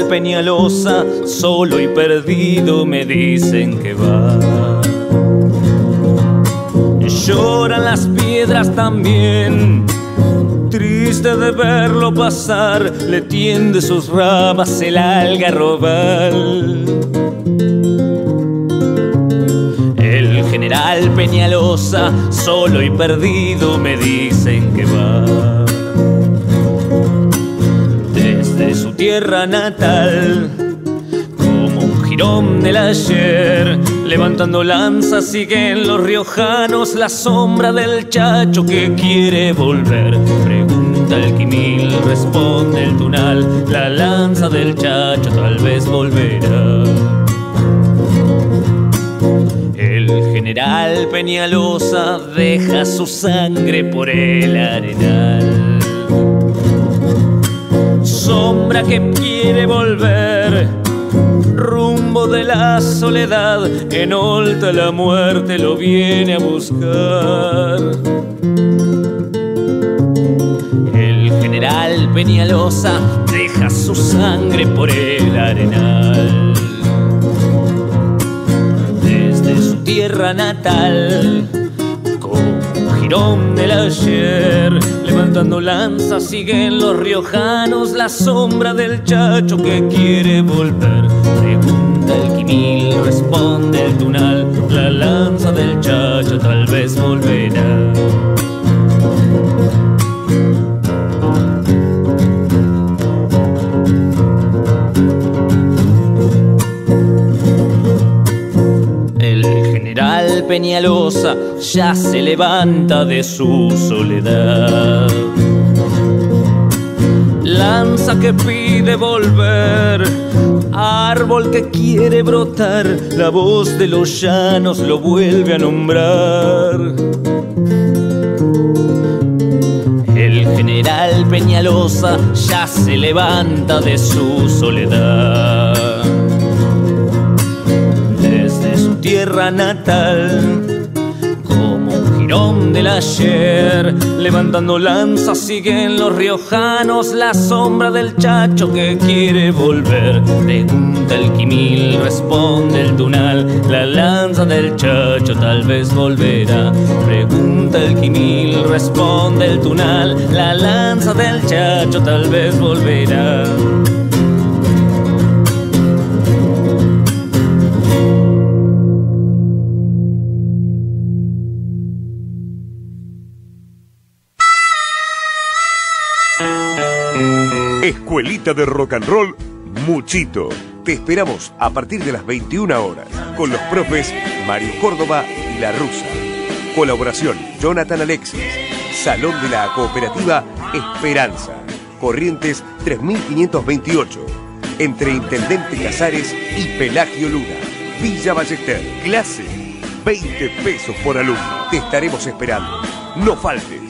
Peñalosa, solo y perdido me dicen que va. Lloran las piedras también, triste de verlo pasar, le tiende sus ramas el algarrobal. El general Peñalosa, solo y perdido me dicen que va. Desde su tierra natal, como un jirón del ayer, levantando lanzas siguen los riojanos, la sombra del Chacho que quiere volver. Pregunta el Quimil, responde el Tunal, la lanza del Chacho tal vez volverá. El general Peñalosa deja su sangre por el arenal. Sombra que quiere volver, rumbo de la soledad, en Olta la muerte lo viene a buscar. El general Peñalosa deja su sangre por el arenal. Desde su tierra natal, como un jirón del ayer, levantando lanzas siguen los riojanos, la sombra del Chacho que quiere volver. Pregunta el Quimil, responde el Tunal, la lanza del Chacho tal vez volverá. El general Peñalosa ya se levanta de su soledad. Lanza que pide volver, árbol que quiere brotar, la voz de los llanos lo vuelve a nombrar. El general Peñalosa ya se levanta de su soledad. Desde su tierra natal, como un jirón del ayer, levantando lanzas siguen los riojanos, la sombra del Chacho que quiere volver. Pregunta el Quimil, responde el Tunal, la lanza del Chacho tal vez volverá. Pregunta el Quimil, responde el Tunal, la lanza del Chacho tal vez volverá. Escuelita de Rock and Roll Muchito. Te esperamos a partir de las veintiuna horas con los profes Mario Córdoba y La Russa. Colaboración Jonathan Alexis. Salón de la Cooperativa Esperanza. Corrientes tres mil quinientos veintiocho. Entre Intendente Casares y Pelagio Luna. Villa Ballester. Clase veinte pesos por alumno. Te estaremos esperando. No faltes.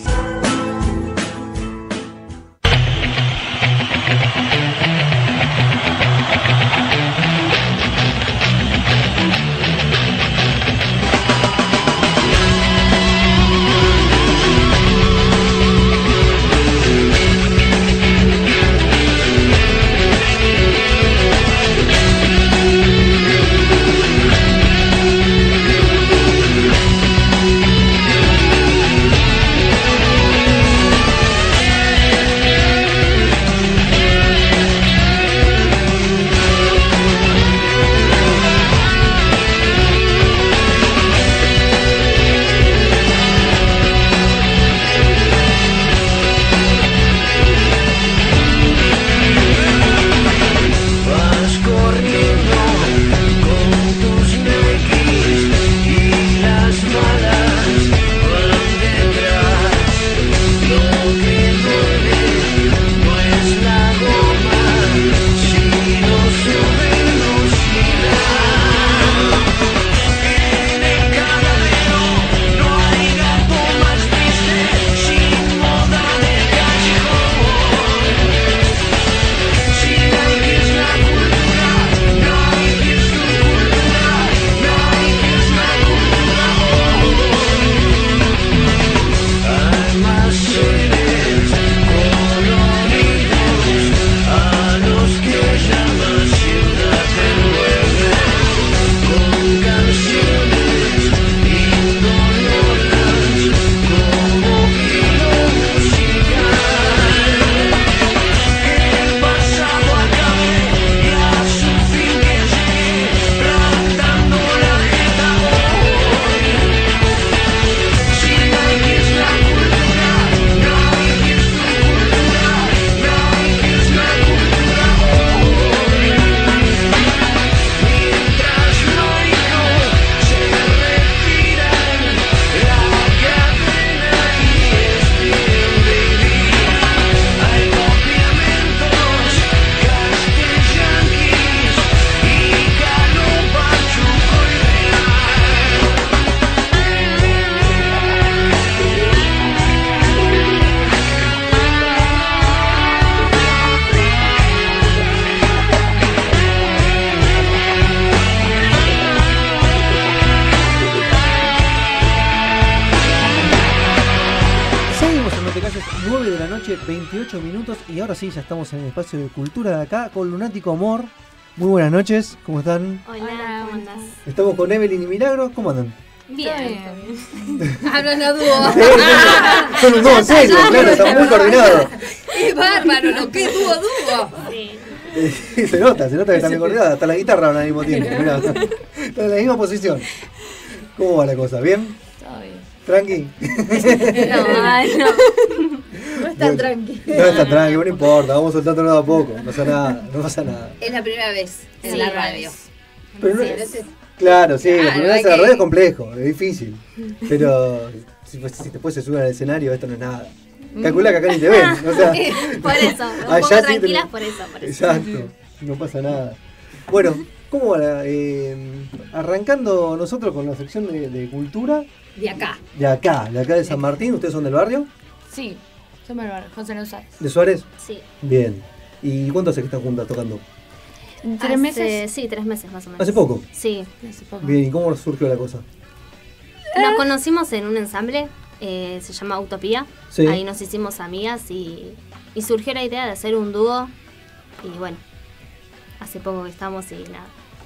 nueve de la noche, veintiocho minutos. Y ahora sí, ya estamos en el espacio de cultura de acá con Lunático Amor. Muy buenas noches, ¿cómo están? Hola, ¿cómo andás? Estamos con Evelyn y Milagros, ¿cómo andan? Bien. Hablan a dúo. Son un dúo serio, claro, están muy coordinados. Es bárbaro, lo que es dúo dúo. Sí. Se nota, se nota que están bien coordinados. Hasta la guitarra van al mismo tiempo. Mirá. Están en la misma posición. ¿Cómo va la cosa? ¿Bien? Todo bien. ¿Tranqui? No, ay, no. No está tranquilo. No está tranqui, no importa, vamos soltándolo de a poco. No pasa nada, no pasa nada. Es la primera vez en Sí, la radio. Pero no- Sí, ese- Claro, sí, Claro, la primera vez hay en la que- radio es complejo, es difícil. Pero si, si después se suben al escenario, esto no es nada. Calcula que acá ni te ven. O sea, Por eso, un allá poco sí tranquilas tenés- por eso, por eso. Exacto, no pasa nada. Bueno, ¿cómo va la- eh, arrancando nosotros con la sección de, de cultura De acá. de acá, de acá de San Martín? ¿Ustedes son del barrio? Sí, somos el barrio, José Luis Suárez. ¿De Suárez? Sí. Bien. ¿Y cuánto hace que están juntas tocando? ¿Tres Hace- meses? Sí, tres meses más o menos. ¿Hace poco? Sí. Hace poco. Bien, ¿y cómo surgió la cosa? Nos conocimos en un ensamble, eh, se llama Utopía. Sí. Ahí nos hicimos amigas y, y surgió la idea de hacer un dúo. Y bueno, hace poco que estamos y nada.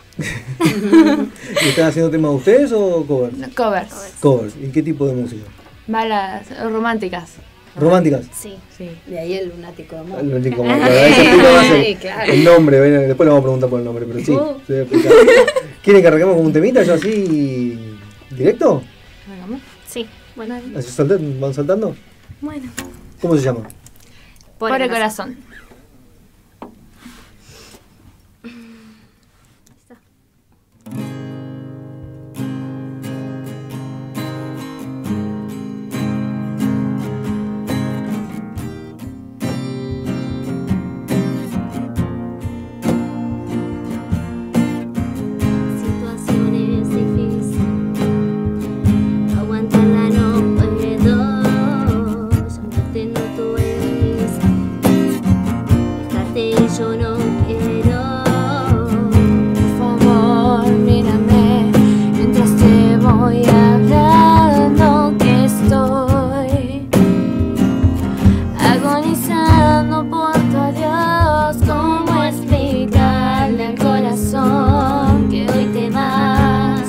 ¿Y están haciendo temas ustedes o covers? No, Covers. Covers. ¿Y qué tipo de música? Balas románticas. ¿Románticas? Sí. Sí. De ahí el lunático de amor. El lunático amor, claro, ese tipo va a ser Sí, claro. el nombre, ven, después le vamos a preguntar por el nombre, pero sí, Uh. se voy a explicar. ¿Quieren que arranquemos con un temita yo así directo? Sí, bueno. ¿Así saltan- van saltando? Bueno. ¿Cómo se llama? Por, Por el el corazón. Situaciones difíciles, aguantarla no puedo, llamarte no tú eres, dejarte yo no quiero. Por favor, mírame mientras te voy hablando que estoy agonizando por tu adiós. ¿Cómo explicarle al corazón que hoy te vas?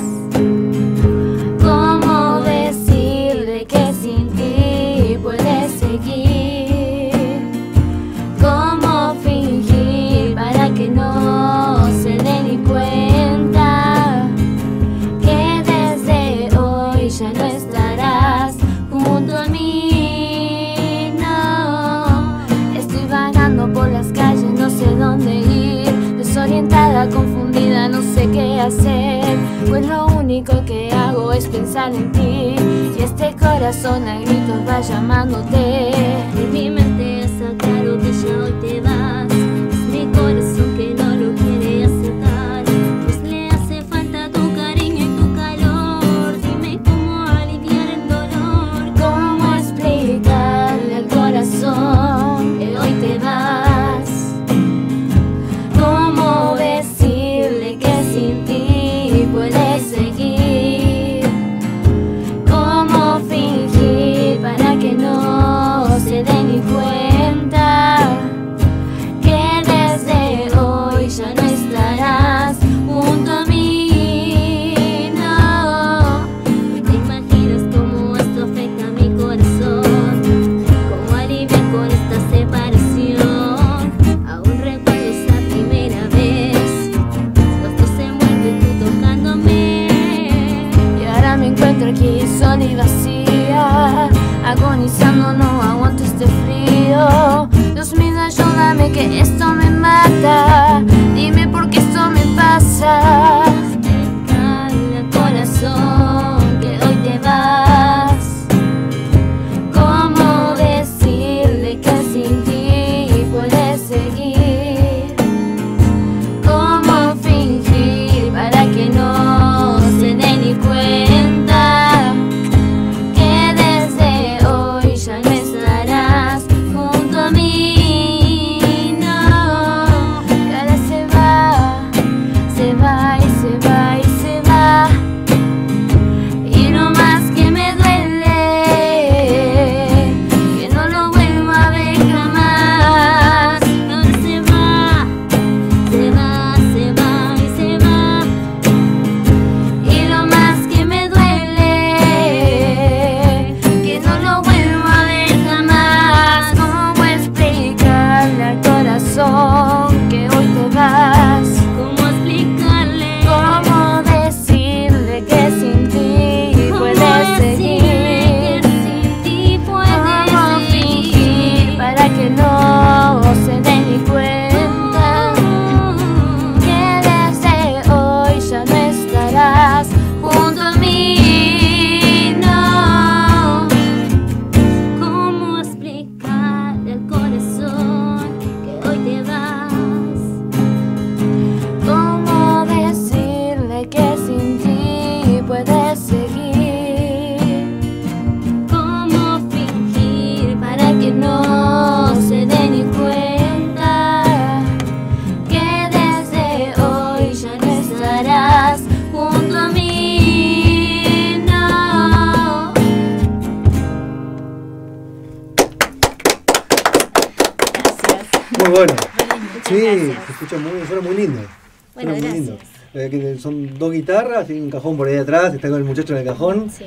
¿Cómo decirle que sin ti puedes seguir? ¿Cómo fingir para que no se dé ni cuenta que desde hoy ya no estarás junto a mí? No, estoy vagando por las calles, no sé dónde ir, desorientada, confundida, no sé qué hacer, pues lo único que hago es pensar en ti y este corazón a gritos va llamándote. En mi mente está claro que ya hoy te vas, es mi corazón que no lo quiere aceptar, pues le hace falta tu cariño y tu calor. Dime cómo aliviar el dolor, ¿Cómo explicarle al corazón que hoy te vas? cómo decirle que sin ti puedes seguir, ¿Cómo fingir para que no se dé ni cuenta que desde hoy ya no estarás junto a mí? no. ¿Te imaginas cómo esto afecta a mi corazón? ¿Cómo aliviar con esta separación? Aún recuerdo esa primera vez, los dos envueltos y tú tocándome. Y ahora me encuentro aquí sola y vacía, agonizando, no aguanto este frío. Dios mío, ayúdame que esto me mata, dime por qué esto me pasa. Explicarle al corazón que hoy te vas, ¿Cómo decirle que sin ti puedes seguir? cómo fingir para que no se dé ni cuenta que desde hoy ya no estarás junto a mí. No, Cada se va, se va y bueno. Sí, gracias. se escucha muy, suena muy lindo. Bueno, Suena muy gracias. lindo. Eh, que son dos guitarras y un cajón por ahí atrás, está con el muchacho en el cajón. Sí.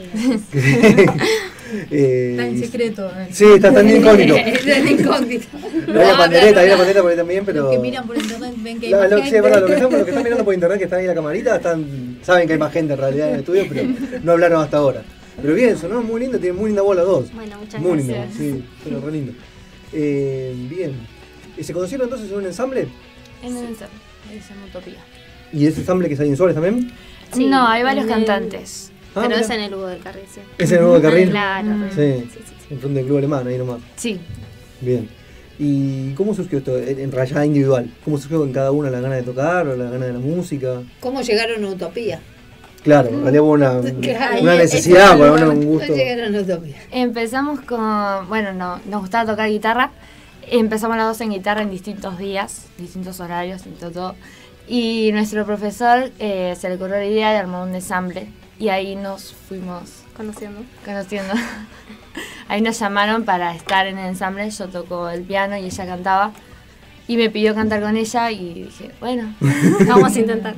eh, Está en secreto. eh. Sí, está tan incógnito. Está en incógnito. Hay la pandereta, hay la pandereta por ahí también, pero... Los que miran por internet ven que hay La- más lo, gente. sí, es verdad, lo que están, los que están mirando por internet, que están ahí en la camarita, están, saben que hay más gente en realidad en el estudio, pero no hablaron hasta ahora. Pero bien, sonó muy lindo, tiene muy linda voz los dos. Bueno, muchas muy gracias. lindo, sí, pero re lindo. Eh, bien. ¿Y se conocieron entonces en un ensamble? En el ensamble, es en Utopía. ¿Y ese ensamble que es ahí en Suárez también? Sí, no, hay varios en el- cantantes. Ah, Pero mirá. es en el Hugo del Carril, sí. ¿Es en el Hugo del Carril? Claro. Sí, en frente del club alemán, ahí nomás. Sí. Bien. ¿Y cómo surgió esto en en rayada individual? ¿Cómo surgió en cada una la gana de tocar o la gana de la música? ¿Cómo llegaron a Utopía? Claro, en realidad hubo una, Claro, una y- necesidad, eso- bueno, un gusto. ¿Cómo llegaron a Utopía? Empezamos con, bueno, no, nos gustaba tocar guitarra. Empezamos las dos en guitarra en distintos días, distintos horarios, distinto todo. Y nuestro profesor eh, se le ocurrió la idea de armar un ensamble. Y ahí nos fuimos Conociendo. conociendo. Ahí nos llamaron para estar en el ensamble. Yo toco el piano y ella cantaba. Y me pidió cantar con ella y dije, bueno, Vamos a intentar.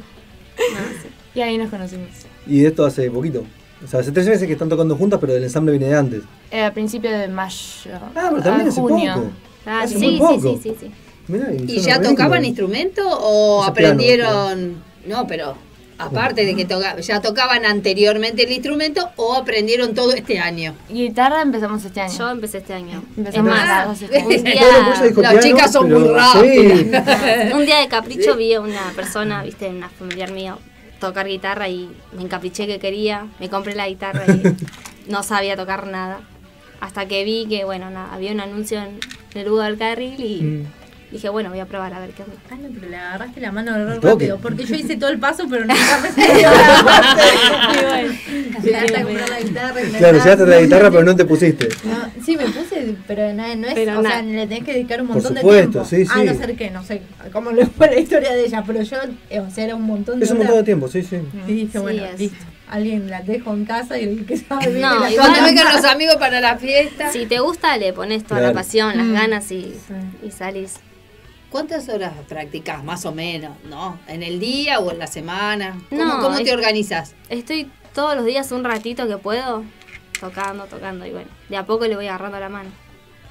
y ahí nos conocimos. Y esto hace poquito. O sea, hace tres meses que están tocando juntas, pero el ensamble viene de antes. Eh, a principios de mayo. Ah, pero también a hace junio. poco. Ah, Hace sí, muy sí, poco. sí, sí, sí. Mirá, ¿Y suena ya re tocaban lindo. instrumento o Ese aprendieron? No, pero aparte de que toca, ya tocaban anteriormente el instrumento o aprendieron todo este año. Guitarra empezamos este año. Yo empecé este año. Empezamos Es a más, las dos este año. un día, Bueno, por eso dijo Las piano, chicas son pero- muy rápidas. Sí. un día de capricho vi a una persona, viste, una familiar mía, tocar guitarra y me encapriché que quería. Me compré la guitarra y no sabía tocar nada. Hasta que vi que, bueno, nada, había un anuncio en el Hugo del Carril y Mm. dije, bueno, voy a probar a ver qué onda. Ah, no, pero le agarraste la mano re Toque. rápido, porque yo hice todo el paso, pero nunca me salió la parte. Y bueno, llegaste a comprar la guitarra. y Claro, llegaste a la guitarra, pero no te pusiste. No, sí, me puse, pero no, no es, Pero o nada. sea, le tenés que dedicar un Por montón de supuesto, tiempo. sí, A sí. no ser que, no sé cómo le fue la historia de ella, pero yo, eh, o sea, era un montón de Es un horas. montón de tiempo, sí, sí. Y dije, Sí, bueno, es. listo. Alguien la dejo en casa y el que sabe viene No, la igual Cuando toma. vengan los amigos para la fiesta. Si te gusta, le pones toda Claro. la pasión, las Mm. ganas y, y salís. ¿Cuántas horas practicás, más o menos, no? ¿En el día o en la semana? ¿Cómo, No, cómo es- te organizas? Estoy todos los días un ratito que puedo tocando, tocando y bueno, de a poco le voy agarrando la mano.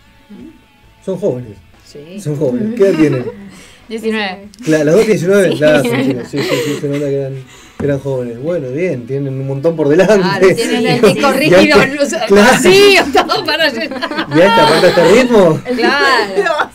Son jóvenes. Sí. Son jóvenes. ¿Qué edad tienen? diecinueve. Claro, las dos diecinueve, Sí. claro, son chicos. Sí, sí, sí, se nota que eran, que eran jóvenes. Bueno, bien, tienen un montón por delante. Claro, tienen el disco Y rígido, antes- luz- claro. vacío, todo para llenar. ¿Y a esta aparte este ritmo? Claro,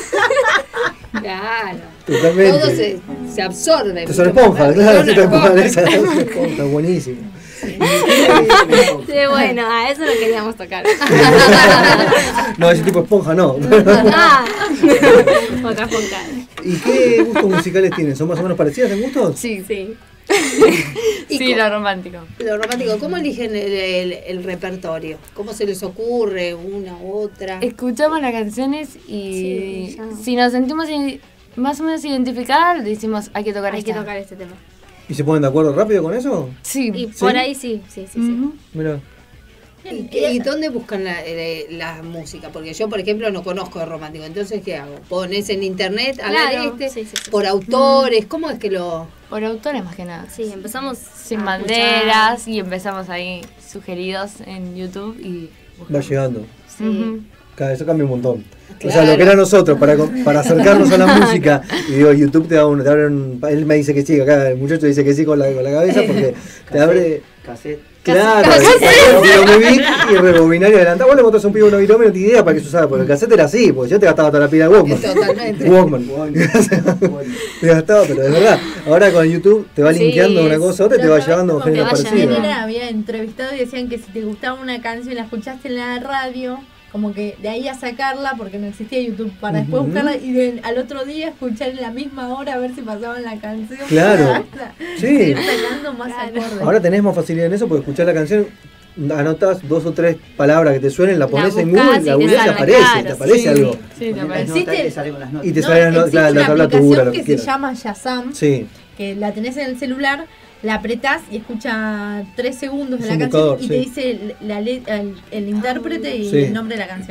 claro. Totalmente. Todo se, se absorbe. Te son mucho esponjas, más claro, rápido. sí, te Son esponjas, esponjas. esa es esponja, buenísimo. Sí, bueno, a eso no queríamos tocar. No, ese tipo de esponja no. Ah, otra esponja. ¿Y qué gustos musicales tienen? ¿Son más o menos parecidas en gustos? Sí, Sí. ¿Y sí, cómo- lo romántico. Lo romántico, ¿cómo eligen el, el- el repertorio? ¿Cómo se les ocurre una u otra? Escuchamos las canciones y Sí, ya. si nos sentimos i- más o menos identificadas, decimos, hay que tocar Hay que esta. tocar este tema. ¿Y se ponen de acuerdo rápido con eso? Sí. Y ¿Sí? por ahí sí, sí, sí, sí. Ujú. Mira. ¿Y, qué- y dónde buscan la, eh, la música? Porque yo, por ejemplo, no conozco de romántico. Entonces, ¿qué hago? ¿Pones en internet a ver Claro, este? sí, sí, sí. ¿Por autores? ¿Cómo es que lo...? Por autores más que nada. Sí, empezamos Sin a banderas y empezamos ahí sugeridos en YouTube y Va llegando. Sí. Ujú. Cada eso cambia un montón. O sea, Claro. lo que era nosotros para, para acercarnos a la música, y digo, YouTube te da un, te abre un, él me dice que sí, acá el muchacho dice que sí con la, con la cabeza porque te abre... Cassette. Claro, digo, me vi y rebobinar y adelantar. Vos le mostrás a un pibe un ovirome, no te idea para qué se usaba, porque el cassette era así, porque yo te gastaba toda la pila de Walkman. Totalmente. Walkman. Te gastaba, pero es verdad. Ahora con YouTube te va Sí, linkeando una es- cosa a otra y te va llevando Como géneros te va Bien, parecidos. era, había entrevistado y decían que si te gustaba una canción y la escuchaste en la radio, como que de ahí a sacarla, porque no existía YouTube, para después Ujú. buscarla y de- al otro día escuchar en la misma hora a ver si pasaban la canción. Claro. Para Sí. seguir sacando más acordes. Ahora tenés más facilidad en eso porque escuchar la canción, anotas dos o tres palabras que te suenen, la pones en buscás Google, y la te googleás y sale, aparece, claro, te aparece sí. algo. Sí, te Pones aparece. las notas y Existe- te sale con las notas. Y te No, sale la no- existe la, la una tablatura, aplicación lo que, que se quieras. llama Shazam, Sí, que la tenés en el celular, la apretás y escucha tres segundos de Es la un canción buscador, y te sí. dice la le- el, el intérprete y Sí. el nombre de la canción.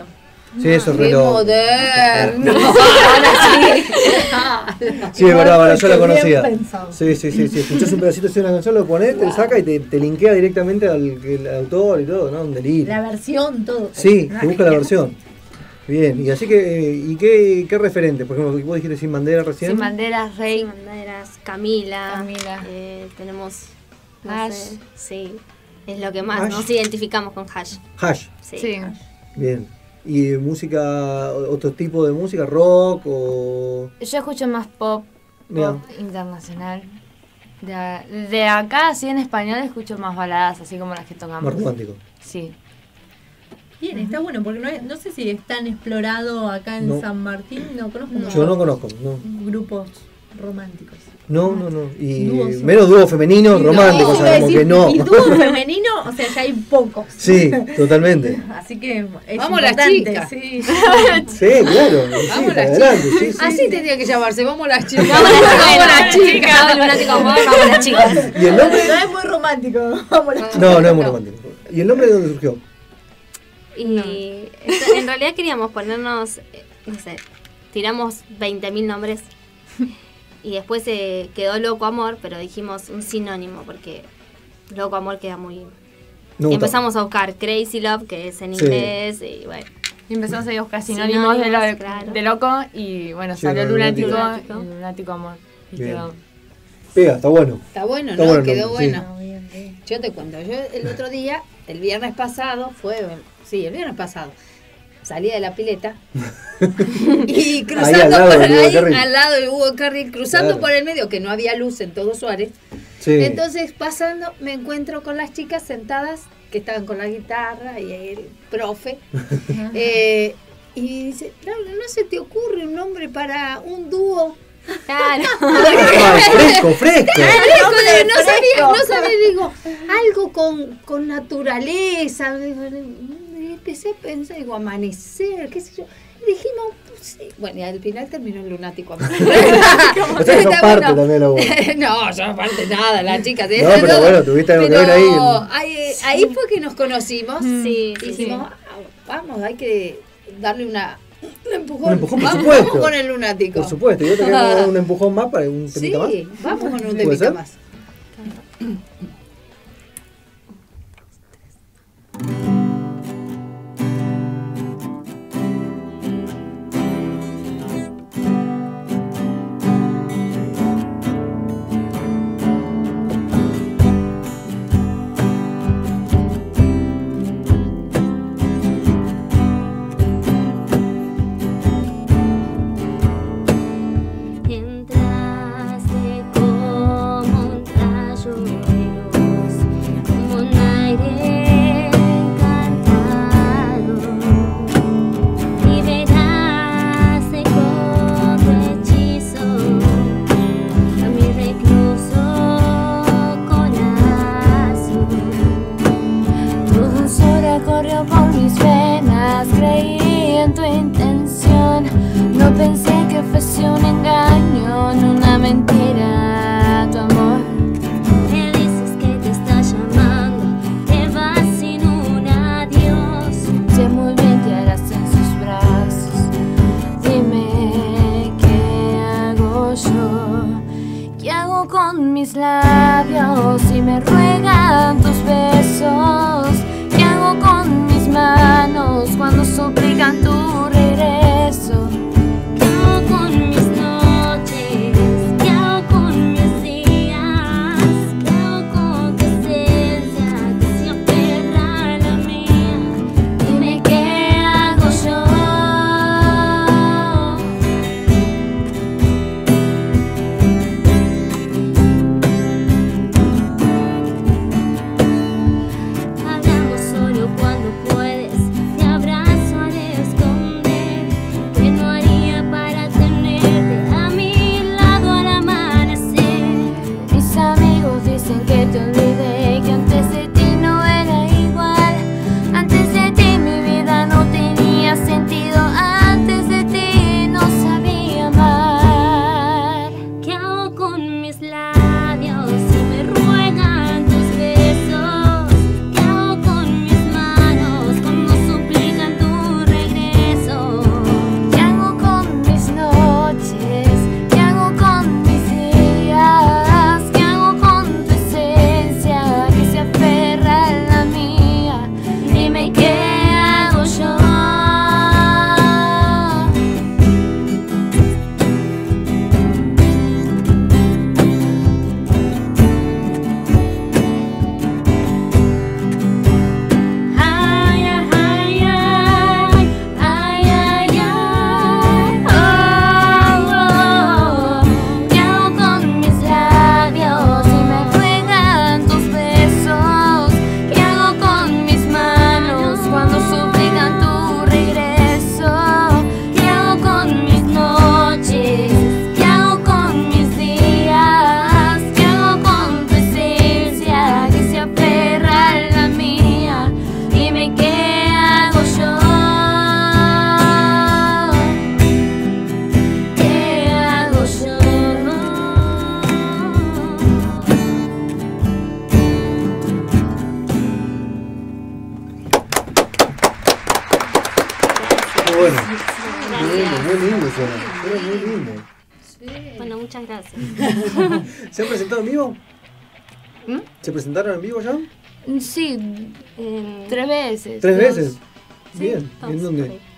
Sí, eso es ¡Qué reloj. moderno! Ahora sí. Sí, es verdad, bueno, yo la Bien conocía. pensado. Sí, sí, sí, sí. Escuchás un pedacito de una canción, lo ponés, te saca y te, te linkea directamente al el autor y todo, ¿no? Un delirio. La versión, todo. Sí, Ah, te busca la versión. Bien, y así que, ¿y qué, qué referente? Por ejemplo, vos dijiste Sin Bandera recién. Sin banderas, Rey. Sin banderas, Camila. Camila. eh, tenemos. No Hash. sé, sí. Es lo que más Hash. nos identificamos con Hash. Hash. Sí. Sí. Bien. ¿Y música, otro tipo de música, rock o...? Yo escucho más pop, Mirá. pop internacional. De, de acá, así en español, escucho más baladas, así como las que tocamos. Más romántico. Sí. Bien, está bueno, porque no, es- no sé si es tan explorado acá en No. San Martín. No conozco mucho Yo no conozco, no. grupos románticos. No, no, no. Y Dúos. menos dúo femenino, romántico, No, sabemos iba a que decir, no. Y dúo femenino, o sea, ya hay pocos. Sí, totalmente. Así que es Vamos las importante, chicas. sí. Sí, claro. Sí, Vamos para las adelante, chicas. sí, sí. Así tendría que llamarse, vamos las chicas. Vamos las chicas. Vamos las chicas. Vamos, lunático amor, vamos las chicas. ¿Y el nombre? No es muy romántico. Vamos las chicas. No, no es muy romántico. ¿Y el nombre de dónde surgió? Y esto- en realidad queríamos ponernos, eh, no sé, tiramos veinte mil nombres y después se quedó Loco Amor, pero dijimos un sinónimo porque Loco Amor queda muy... No, y empezamos a buscar Crazy Love, que es en Sí. inglés, y bueno. Y empezamos a buscar sinónimos de, lo, claro. de loco y bueno, Sí, salió no, lunático, lunático. y lunático amor. Y Bien. quedó. Pega, está bueno. Está bueno, Está ¿no? bueno el Quedó nombre, sí. bueno. Yo te cuento, yo el otro día, el viernes pasado, fue, sí, el viernes pasado, salía de la pileta y cruzando Ahí al lado por del Hugo ahí, Carril. al lado de Hugo Carril, cruzando Claro. por el medio, que no había luz en todo Suárez. Sí. Entonces, pasando, me encuentro con las chicas sentadas que estaban con la guitarra y el profe. eh, y dice, Laura, ¿no se te ocurre un nombre para un dúo? Claro. Ay, fresco, fresco. Fresco, Nombre no sabía, no fresco. sabía, digo, algo con, con naturaleza. Digo, y empecé a pensar, digo, amanecer, qué sé yo. Y dijimos, pues, sí. Bueno, y al final terminó el lunático amor. O sea que sos Está parte bueno. también la voz. No, yo aparte nada, las chicas. No, pero bueno, tuviste algo que Pero ver ahí en- ahí, ahí fue que nos conocimos. Sí, y sí, dijimos, "Ah, vamos, hay que darle una, un empujón. Un empujón, por vamos, supuesto. vamos con el lunático. Por supuesto, y yo te queremos dar un empujón más para un Sí, temita más. vamos con un ¿Puede temita ser? más. Entraste como un rayo veloz, como un aire encantado, y verás de con tu hechizo a mi recluso corazón. Tu dulzura corrió por mis venas, creí en tu intención. No pensé que fuese un engaño, no una mentira, tu amor. Me dices que te está llamando, te vas sin un adiós. Sé muy bien que harás en sus brazos. Dime qué hago yo, qué hago con mis labios si me ruegan tus besos. ¿Qué hago con mis manos cuando suplican tu regreso? Dime qué hago yo. ¿Qué hago yo? Muy bueno. Muy lindo, muy lindo suena. Suena muy lindo. Bueno, muchas gracias. ¿Se han presentado en vivo? ¿Mm? ¿Se presentaron en vivo ya? Sí, eh, tres veces. ¿Tres dos. veces? Sí, Bien. dos, ¿En dónde? ok.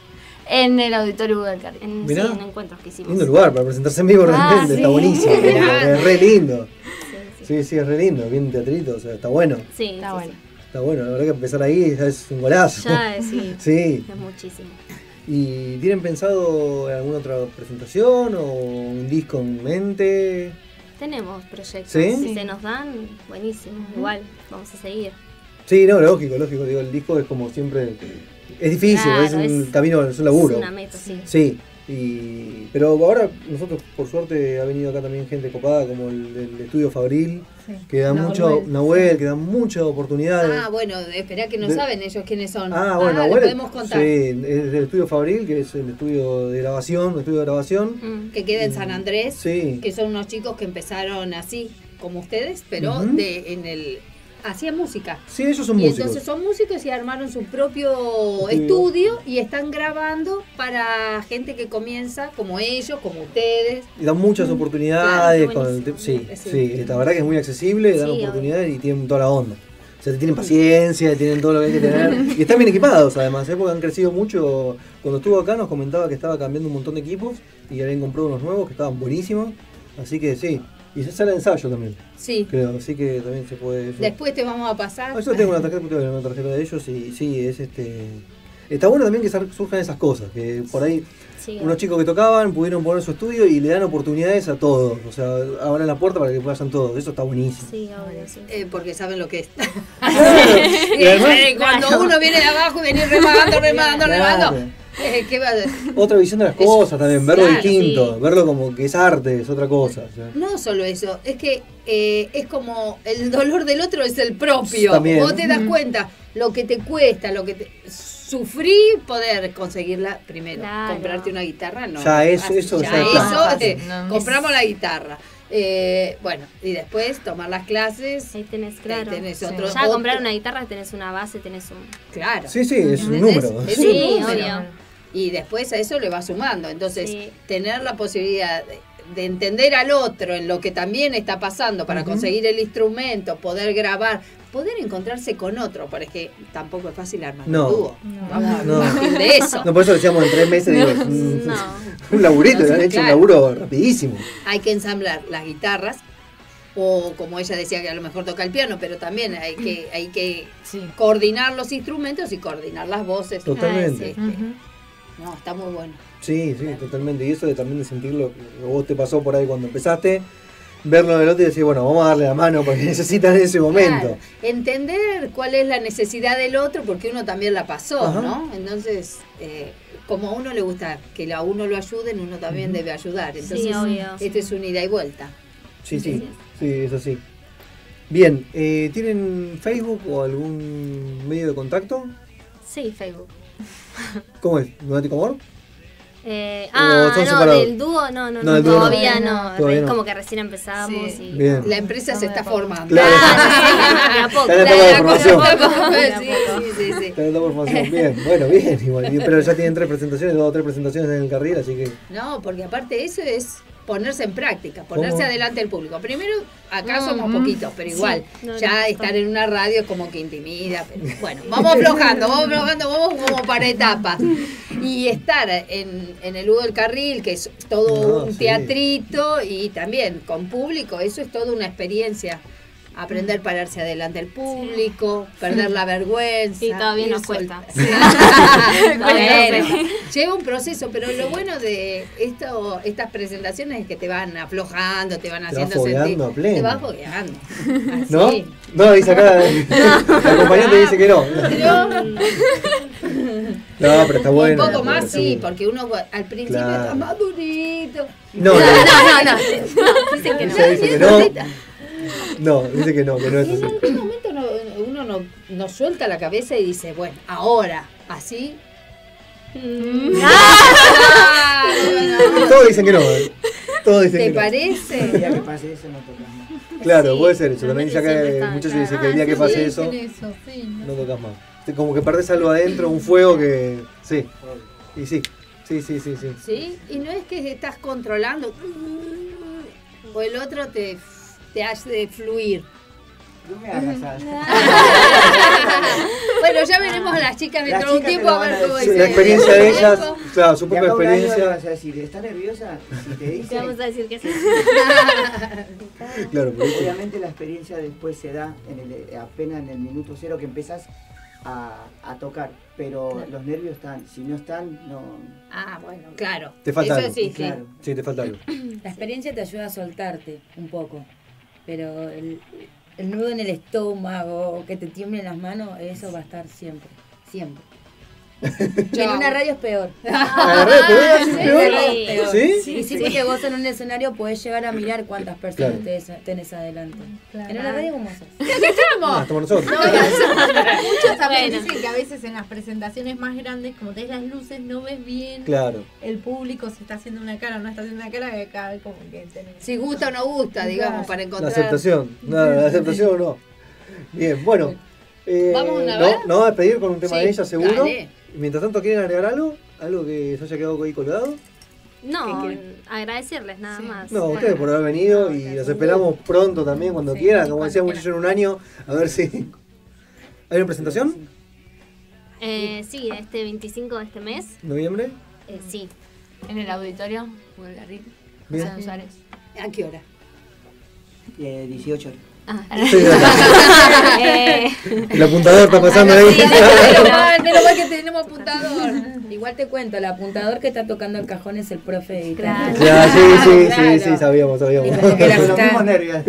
En el auditorio del Carril. En, Mirá. sí, en encuentros que hicimos. Lindo lugar para presentarse en vivo Ah, realmente, sí. está buenísimo. Mirá. Es re lindo. Sí, Sí, sí, es re lindo, bien teatrito, o sea, está bueno. Sí, Está sí, bueno. Está bueno, la verdad que empezar ahí ya es un golazo. Ya, eh, sí. Sí. Es muchísimo. ¿Y tienen pensado en alguna otra presentación o un disco en mente? Tenemos proyectos. ¿Sí? Si se nos dan, buenísimo. Igual, vamos a seguir. Sí, no, lógico, lógico. Digo, el disco es como siempre. Es difícil, Claro, es un es- camino, es un laburo. es una meta, sí. Sí. Y, pero ahora nosotros, por suerte, ha venido acá también gente copada como el del estudio Fabril, Sí. que da Nahuel, mucho, Nahuel, que da muchas oportunidades. Ah, bueno, esperá que no De- saben ellos quiénes son. Ah, bueno, lo Nahuel, podemos contar. sí, es del estudio Fabril, que es el estudio de grabación, el estudio de grabación. Que queda en San Andrés, Sí. que son unos chicos que empezaron así, como ustedes, pero Ujú. de en el hacían música. Sí, ellos son y músicos. entonces son músicos y armaron su propio Estudio. estudio y están grabando para gente que comienza como ellos, como ustedes. Y dan muchas oportunidades. Claro, con el te- sí, Sí. sí, la verdad que es muy accesible, dan Sí, oportunidades y tienen toda la onda. O sea, tienen paciencia, tienen todo lo que hay que tener. Y están bien equipados además, ¿eh? Porque han crecido mucho. Cuando estuvo acá nos comentaba que estaba cambiando un montón de equipos y habían comprado unos nuevos que estaban buenísimos. Así que sí. Y se sale de ensayo también. Sí. Creo, así que también se puede. Eso. Después te vamos a pasar. Ah, yo tengo una tarjeta, tengo una tarjeta de ellos y sí, es este. Está bueno también que sar- surjan esas cosas, que por ahí Sí, unos chicos que tocaban pudieron poner su estudio y le dan oportunidades a todos. O sea, abran la puerta para que vayan todos. Eso está buenísimo. Sí, obvio, sí. Eh, porque saben lo que es. Y además- Eh, cuando uno viene de abajo y viene remagando, remagando, Claro. remagando. Eh, ¿qué va a hacer? Otra visión de las cosas también, verlo Claro, distinto, sí. verlo como que es arte, es otra cosa. o sea. No solo eso, es que eh, es como el dolor del otro es el propio. También. Vos te das cuenta lo que te cuesta, lo que te sufrir poder conseguirla primero. Claro. Comprarte una guitarra, no. Ya eso- Fácil. eso ya ya eso, está. eh, No. compramos la guitarra. Eh, bueno, y después tomar las clases. Ahí tenés, claro. tenés Sí. otro- ya otro- comprar una guitarra tenés una base, tenés un... Claro. Sí, sí, es un ¿Entendés? número. Es Sí, un número. obvio. Y después a eso le va sumando. Entonces, Sí. tener la posibilidad de, de entender al otro en lo que también está pasando para Ujú. conseguir el instrumento, poder grabar, poder encontrarse con otro, porque tampoco es fácil armar No. un dúo. Vamos No. a partir de eso. No, por eso decíamos en tres meses, digo, es un, No. un laburito, No, le han sí, hecho un claro. laburo rapidísimo. Hay que ensamblar las guitarras. O como ella decía que a lo mejor toca el piano, pero también hay que, hay que Sí. coordinar los instrumentos y coordinar las voces. Totalmente. Este, No, está muy bueno. Sí, sí, totalmente. Y eso de también de sentirlo, que vos te pasó por ahí cuando empezaste, verlo del otro y decir, bueno, vamos a darle la mano porque necesitan en ese momento. Claro, entender cuál es la necesidad del otro, porque uno también la pasó, Ajá. ¿no? Entonces, eh, como a uno le gusta que a uno lo ayuden, uno también debe ayudar. Entonces, obvio. esto es un ida y vuelta. Sí, sí, sí, es así. Bien, eh, ¿tienen Facebook o algún medio de contacto? Sí, Facebook. ¿Cómo es? ¿Lunático Amor? Eh, ¿O ah, son no, separados? del dúo no, no, No, no, del dúo no. todavía no. Todavía Re- no. Como que recién empezamos y... Bien. La empresa se está formando. Claro. Ah, de a poco. Está en etapa de La formación. cosa está De a por- poco. Sí, sí, sí, sí. Está en etapa de formación. Bien, bueno, bien. Igual. Y- Pero ya tienen tres presentaciones, dos o tres presentaciones en el carril, así que... No, porque aparte eso es ponerse en práctica, ponerse ¿Cómo? adelante del público. Primero, acá Mm, somos mm. poquitos, pero Sí, igual, no, ya no, estar no. en una radio es como que intimida. Pero bueno, vamos aflojando, vamos aflojando, vamos como para etapas. Y estar en, en el Hugo del Carril, que es todo No, un sí. teatrito y también con público, eso es toda una experiencia. Aprender a pararse adelante del público, perder la vergüenza. Y todavía ir nos sol- cuesta. Sí. Todavía Bueno, no lleva un proceso, pero lo bueno de esto, estas presentaciones es que te van aflojando, te van Te haciendo vas fogueando sentir. a pleno. Te vas fogueando. ¿No? Así. No, dice acá, la compañera te dice que no. Pero, No, pero está bueno. un poco más Sí. sí, porque uno al principio Claro. está más durito. No, no, no. no, no, no. Dicen que no. Ella dice que no. No, dice que no, que no es Y en así. algún momento no- uno no nos suelta la cabeza y dice, bueno, ahora, así. Todos dicen que no. ¿eh? Todos dicen ¿Te que no. parece? El día que pase eso no tocas más. Claro, Sí. puede ser eso. También Realmente dice siempre que está muchos acá. dicen que el día Ah, que sí, pase dicen eso, eso, sí, no tocas más. Como que perdés algo adentro, un fuego que. Sí. Y sí. Sí, sí, sí, sí. ¿Sí? Y no es que estás controlando. O el otro te, te hace fluir. No me hagas así. Bueno, ya veremos a las chicas Las dentro de un chicas te tiempo lo a van ver a cómo decir. es. La experiencia de ellas, claro, su De propia acá a un año le experiencia. vas a decir, ¿está nerviosa? Si te dice, Te vamos a decir que sí. Claro, por eso. obviamente la experiencia después se da en el, apenas en el minuto cero que empezás a, a tocar, pero los nervios están, si no están, no... Ah, bueno, claro. Te falta Eso algo. sí, sí. Claro. Sí, te falta algo. La experiencia te ayuda a soltarte un poco, pero el, el nudo en el estómago, o que te tiemblen las manos, eso va a estar siempre, siempre. Y en una radio es peor. ¿La radio es En peor? una radio es peor. ¿Sí? Y sí, porque vos en un escenario podés llegar a mirar cuántas personas Claro. tenés, tenés adelante. En una radio, ¿cómo haces? ¿Qué estamos? Ah, estamos nosotros. No, muchos también Bueno. dicen que a veces en las presentaciones más grandes, como tenés las luces, no ves bien Claro. el público si está haciendo una cara o no está haciendo una cara, que cada vez como que tenés. Si gusta o no gusta, digamos, para La encontrar. aceptación. No, la aceptación o no. Bien, bueno. Eh, ¿Vamos a una no, vez? nos vamos a despedir con un tema Sí, de ella, seguro. dale. Mientras tanto, ¿quieren agregar algo? ¿Algo que se haya quedado ahí colgado? No, ¿Qué agradecerles nada más. No, ustedes por haber venido y los esperamos pronto también, cuando Sí, quieran. sí, Como cuando decía quieran. muchacho, en un año, a ver si. ¿Hay una presentación? Eh, sí, este veinticinco de este mes. ¿Noviembre? Eh, sí. En el auditorio, en el Garril, Bien. José Suárez. ¿A qué hora? Eh, dieciocho horas. Ah, Sí, eh, el apuntador está pasando ahí. Menos mal, menos mal que tenemos apuntador. Igual te cuento, el apuntador que está tocando el cajón es el profe de guitarra. Claro. Ya, sí, sí, Claro. sí, sí, sabíamos, sabíamos. Porque la Con los está- mismos nervios.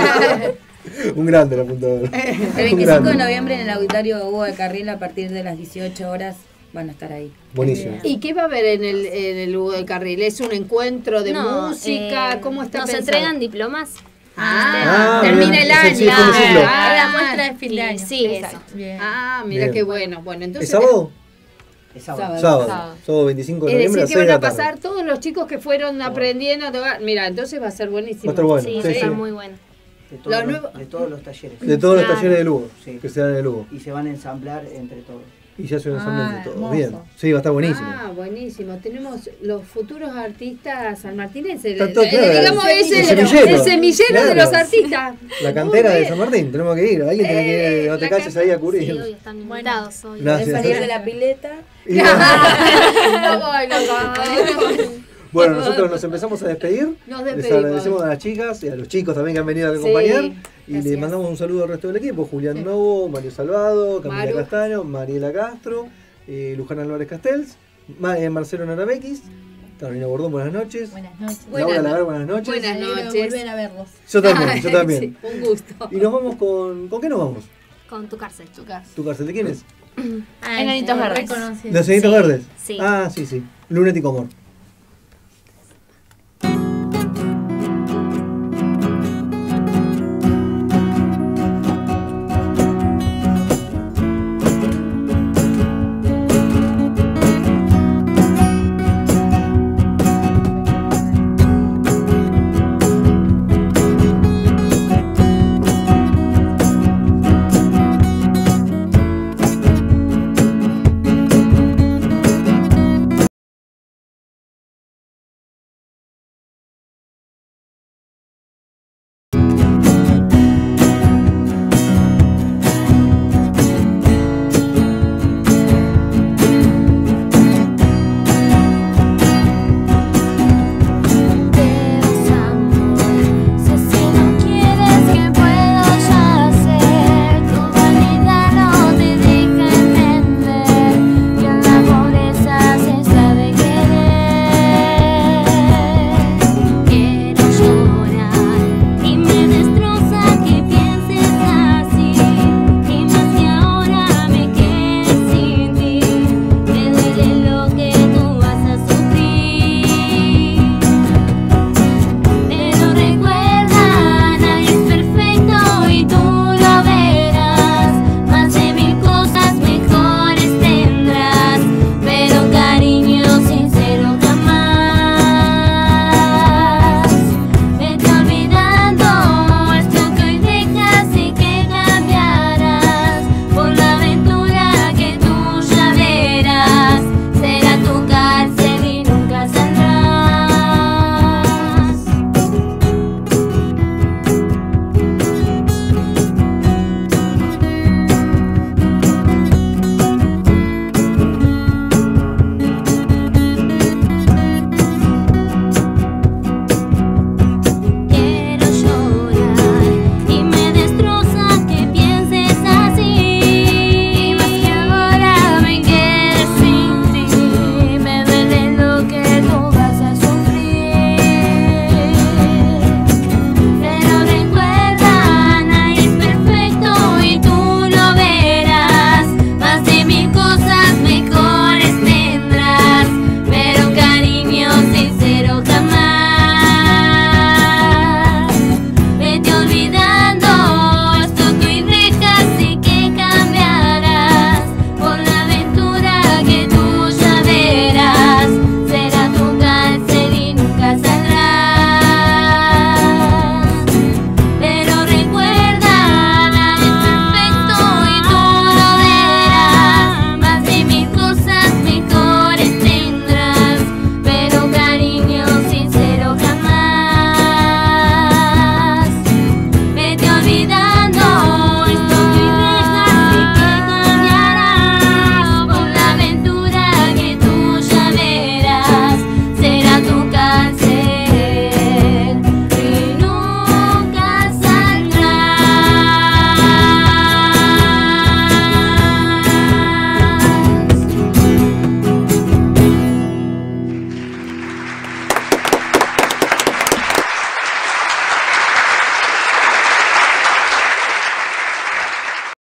Un grande el apuntador. El Un veinticinco de grande. noviembre en el auditorio Hugo de Carril a partir de las dieciocho horas van a estar ahí. Buenísimo. ¿Y qué va a haber en el, en el Hugo del Carril? ¿Es un encuentro de no, música? eh, ¿Cómo está Nos pensado? entregan diplomas. Ah, Ah, termina bien. el Es el año. sí, fin de ciclo. Ah, la muestra de fin de Sí, año. sí, Exacto. eso. Bien. Ah, mira Bien. qué bueno. Bueno, entonces ¿Es sábado? Es sábado. Sábado. Sábado. Sábado veinticinco de es noviembre a decir, que seis de van a la tarde. pasar todos los chicos que fueron aprendiendo a tocar. Mira, entonces va a ser buenísimo. Va a estar bueno. Sí, Sí, va a estar sí. muy bueno. De todos, Los los, nuevos- de todos los talleres. De todos los Claro. talleres de Lugo, Sí. que se dan en el Lugo. Y se van a ensamblar entre todos. Y ya se un Ah, ensamble de todo. hermoso. Bien. Sí, va a estar buenísimo. Ah, buenísimo. Tenemos los futuros artistas sanmartinenses. Está todo Eh, claro. digamos, El es el, semillero. el semillero de Claro. los artistas. La cantera Muy de bien. San Martín, tenemos que ir. Alguien tiene que ir, Eh, no te la calles ahí a Sí, cubrir. hoy están invitados. Hoy. Gracias. Podés salir de la pileta. Y- No voy, no voy. Bueno, nosotros nos empezamos a despedir. Nos Les despedimos. agradecemos a las chicas y a los chicos también que han venido a Sí, acompañar. y gracias. les mandamos un saludo al resto del equipo. Julián Novo, Mario Salvado, Camila Maru. Castaño, Mariela Castro, eh, Luján Álvarez Castells, Ma- eh, Marcelo Narabequis, Carolina Bordón, buenas noches. Buenas noches. Laura Buenas Lagar, no- buenas noches. Buenas Me alegro de noches. volver a verlos. Yo también, yo también. Sí, un gusto. Y nos vamos con... ¿Con qué nos vamos? Con tu cárcel. Tu casa. ¿Tu cárcel de quién es? Ah, Enanitos es Verdes. reconocido. ¿Los Enanitos Sí, Verdes? sí. Ah, sí, sí. Lunático Amor. vida.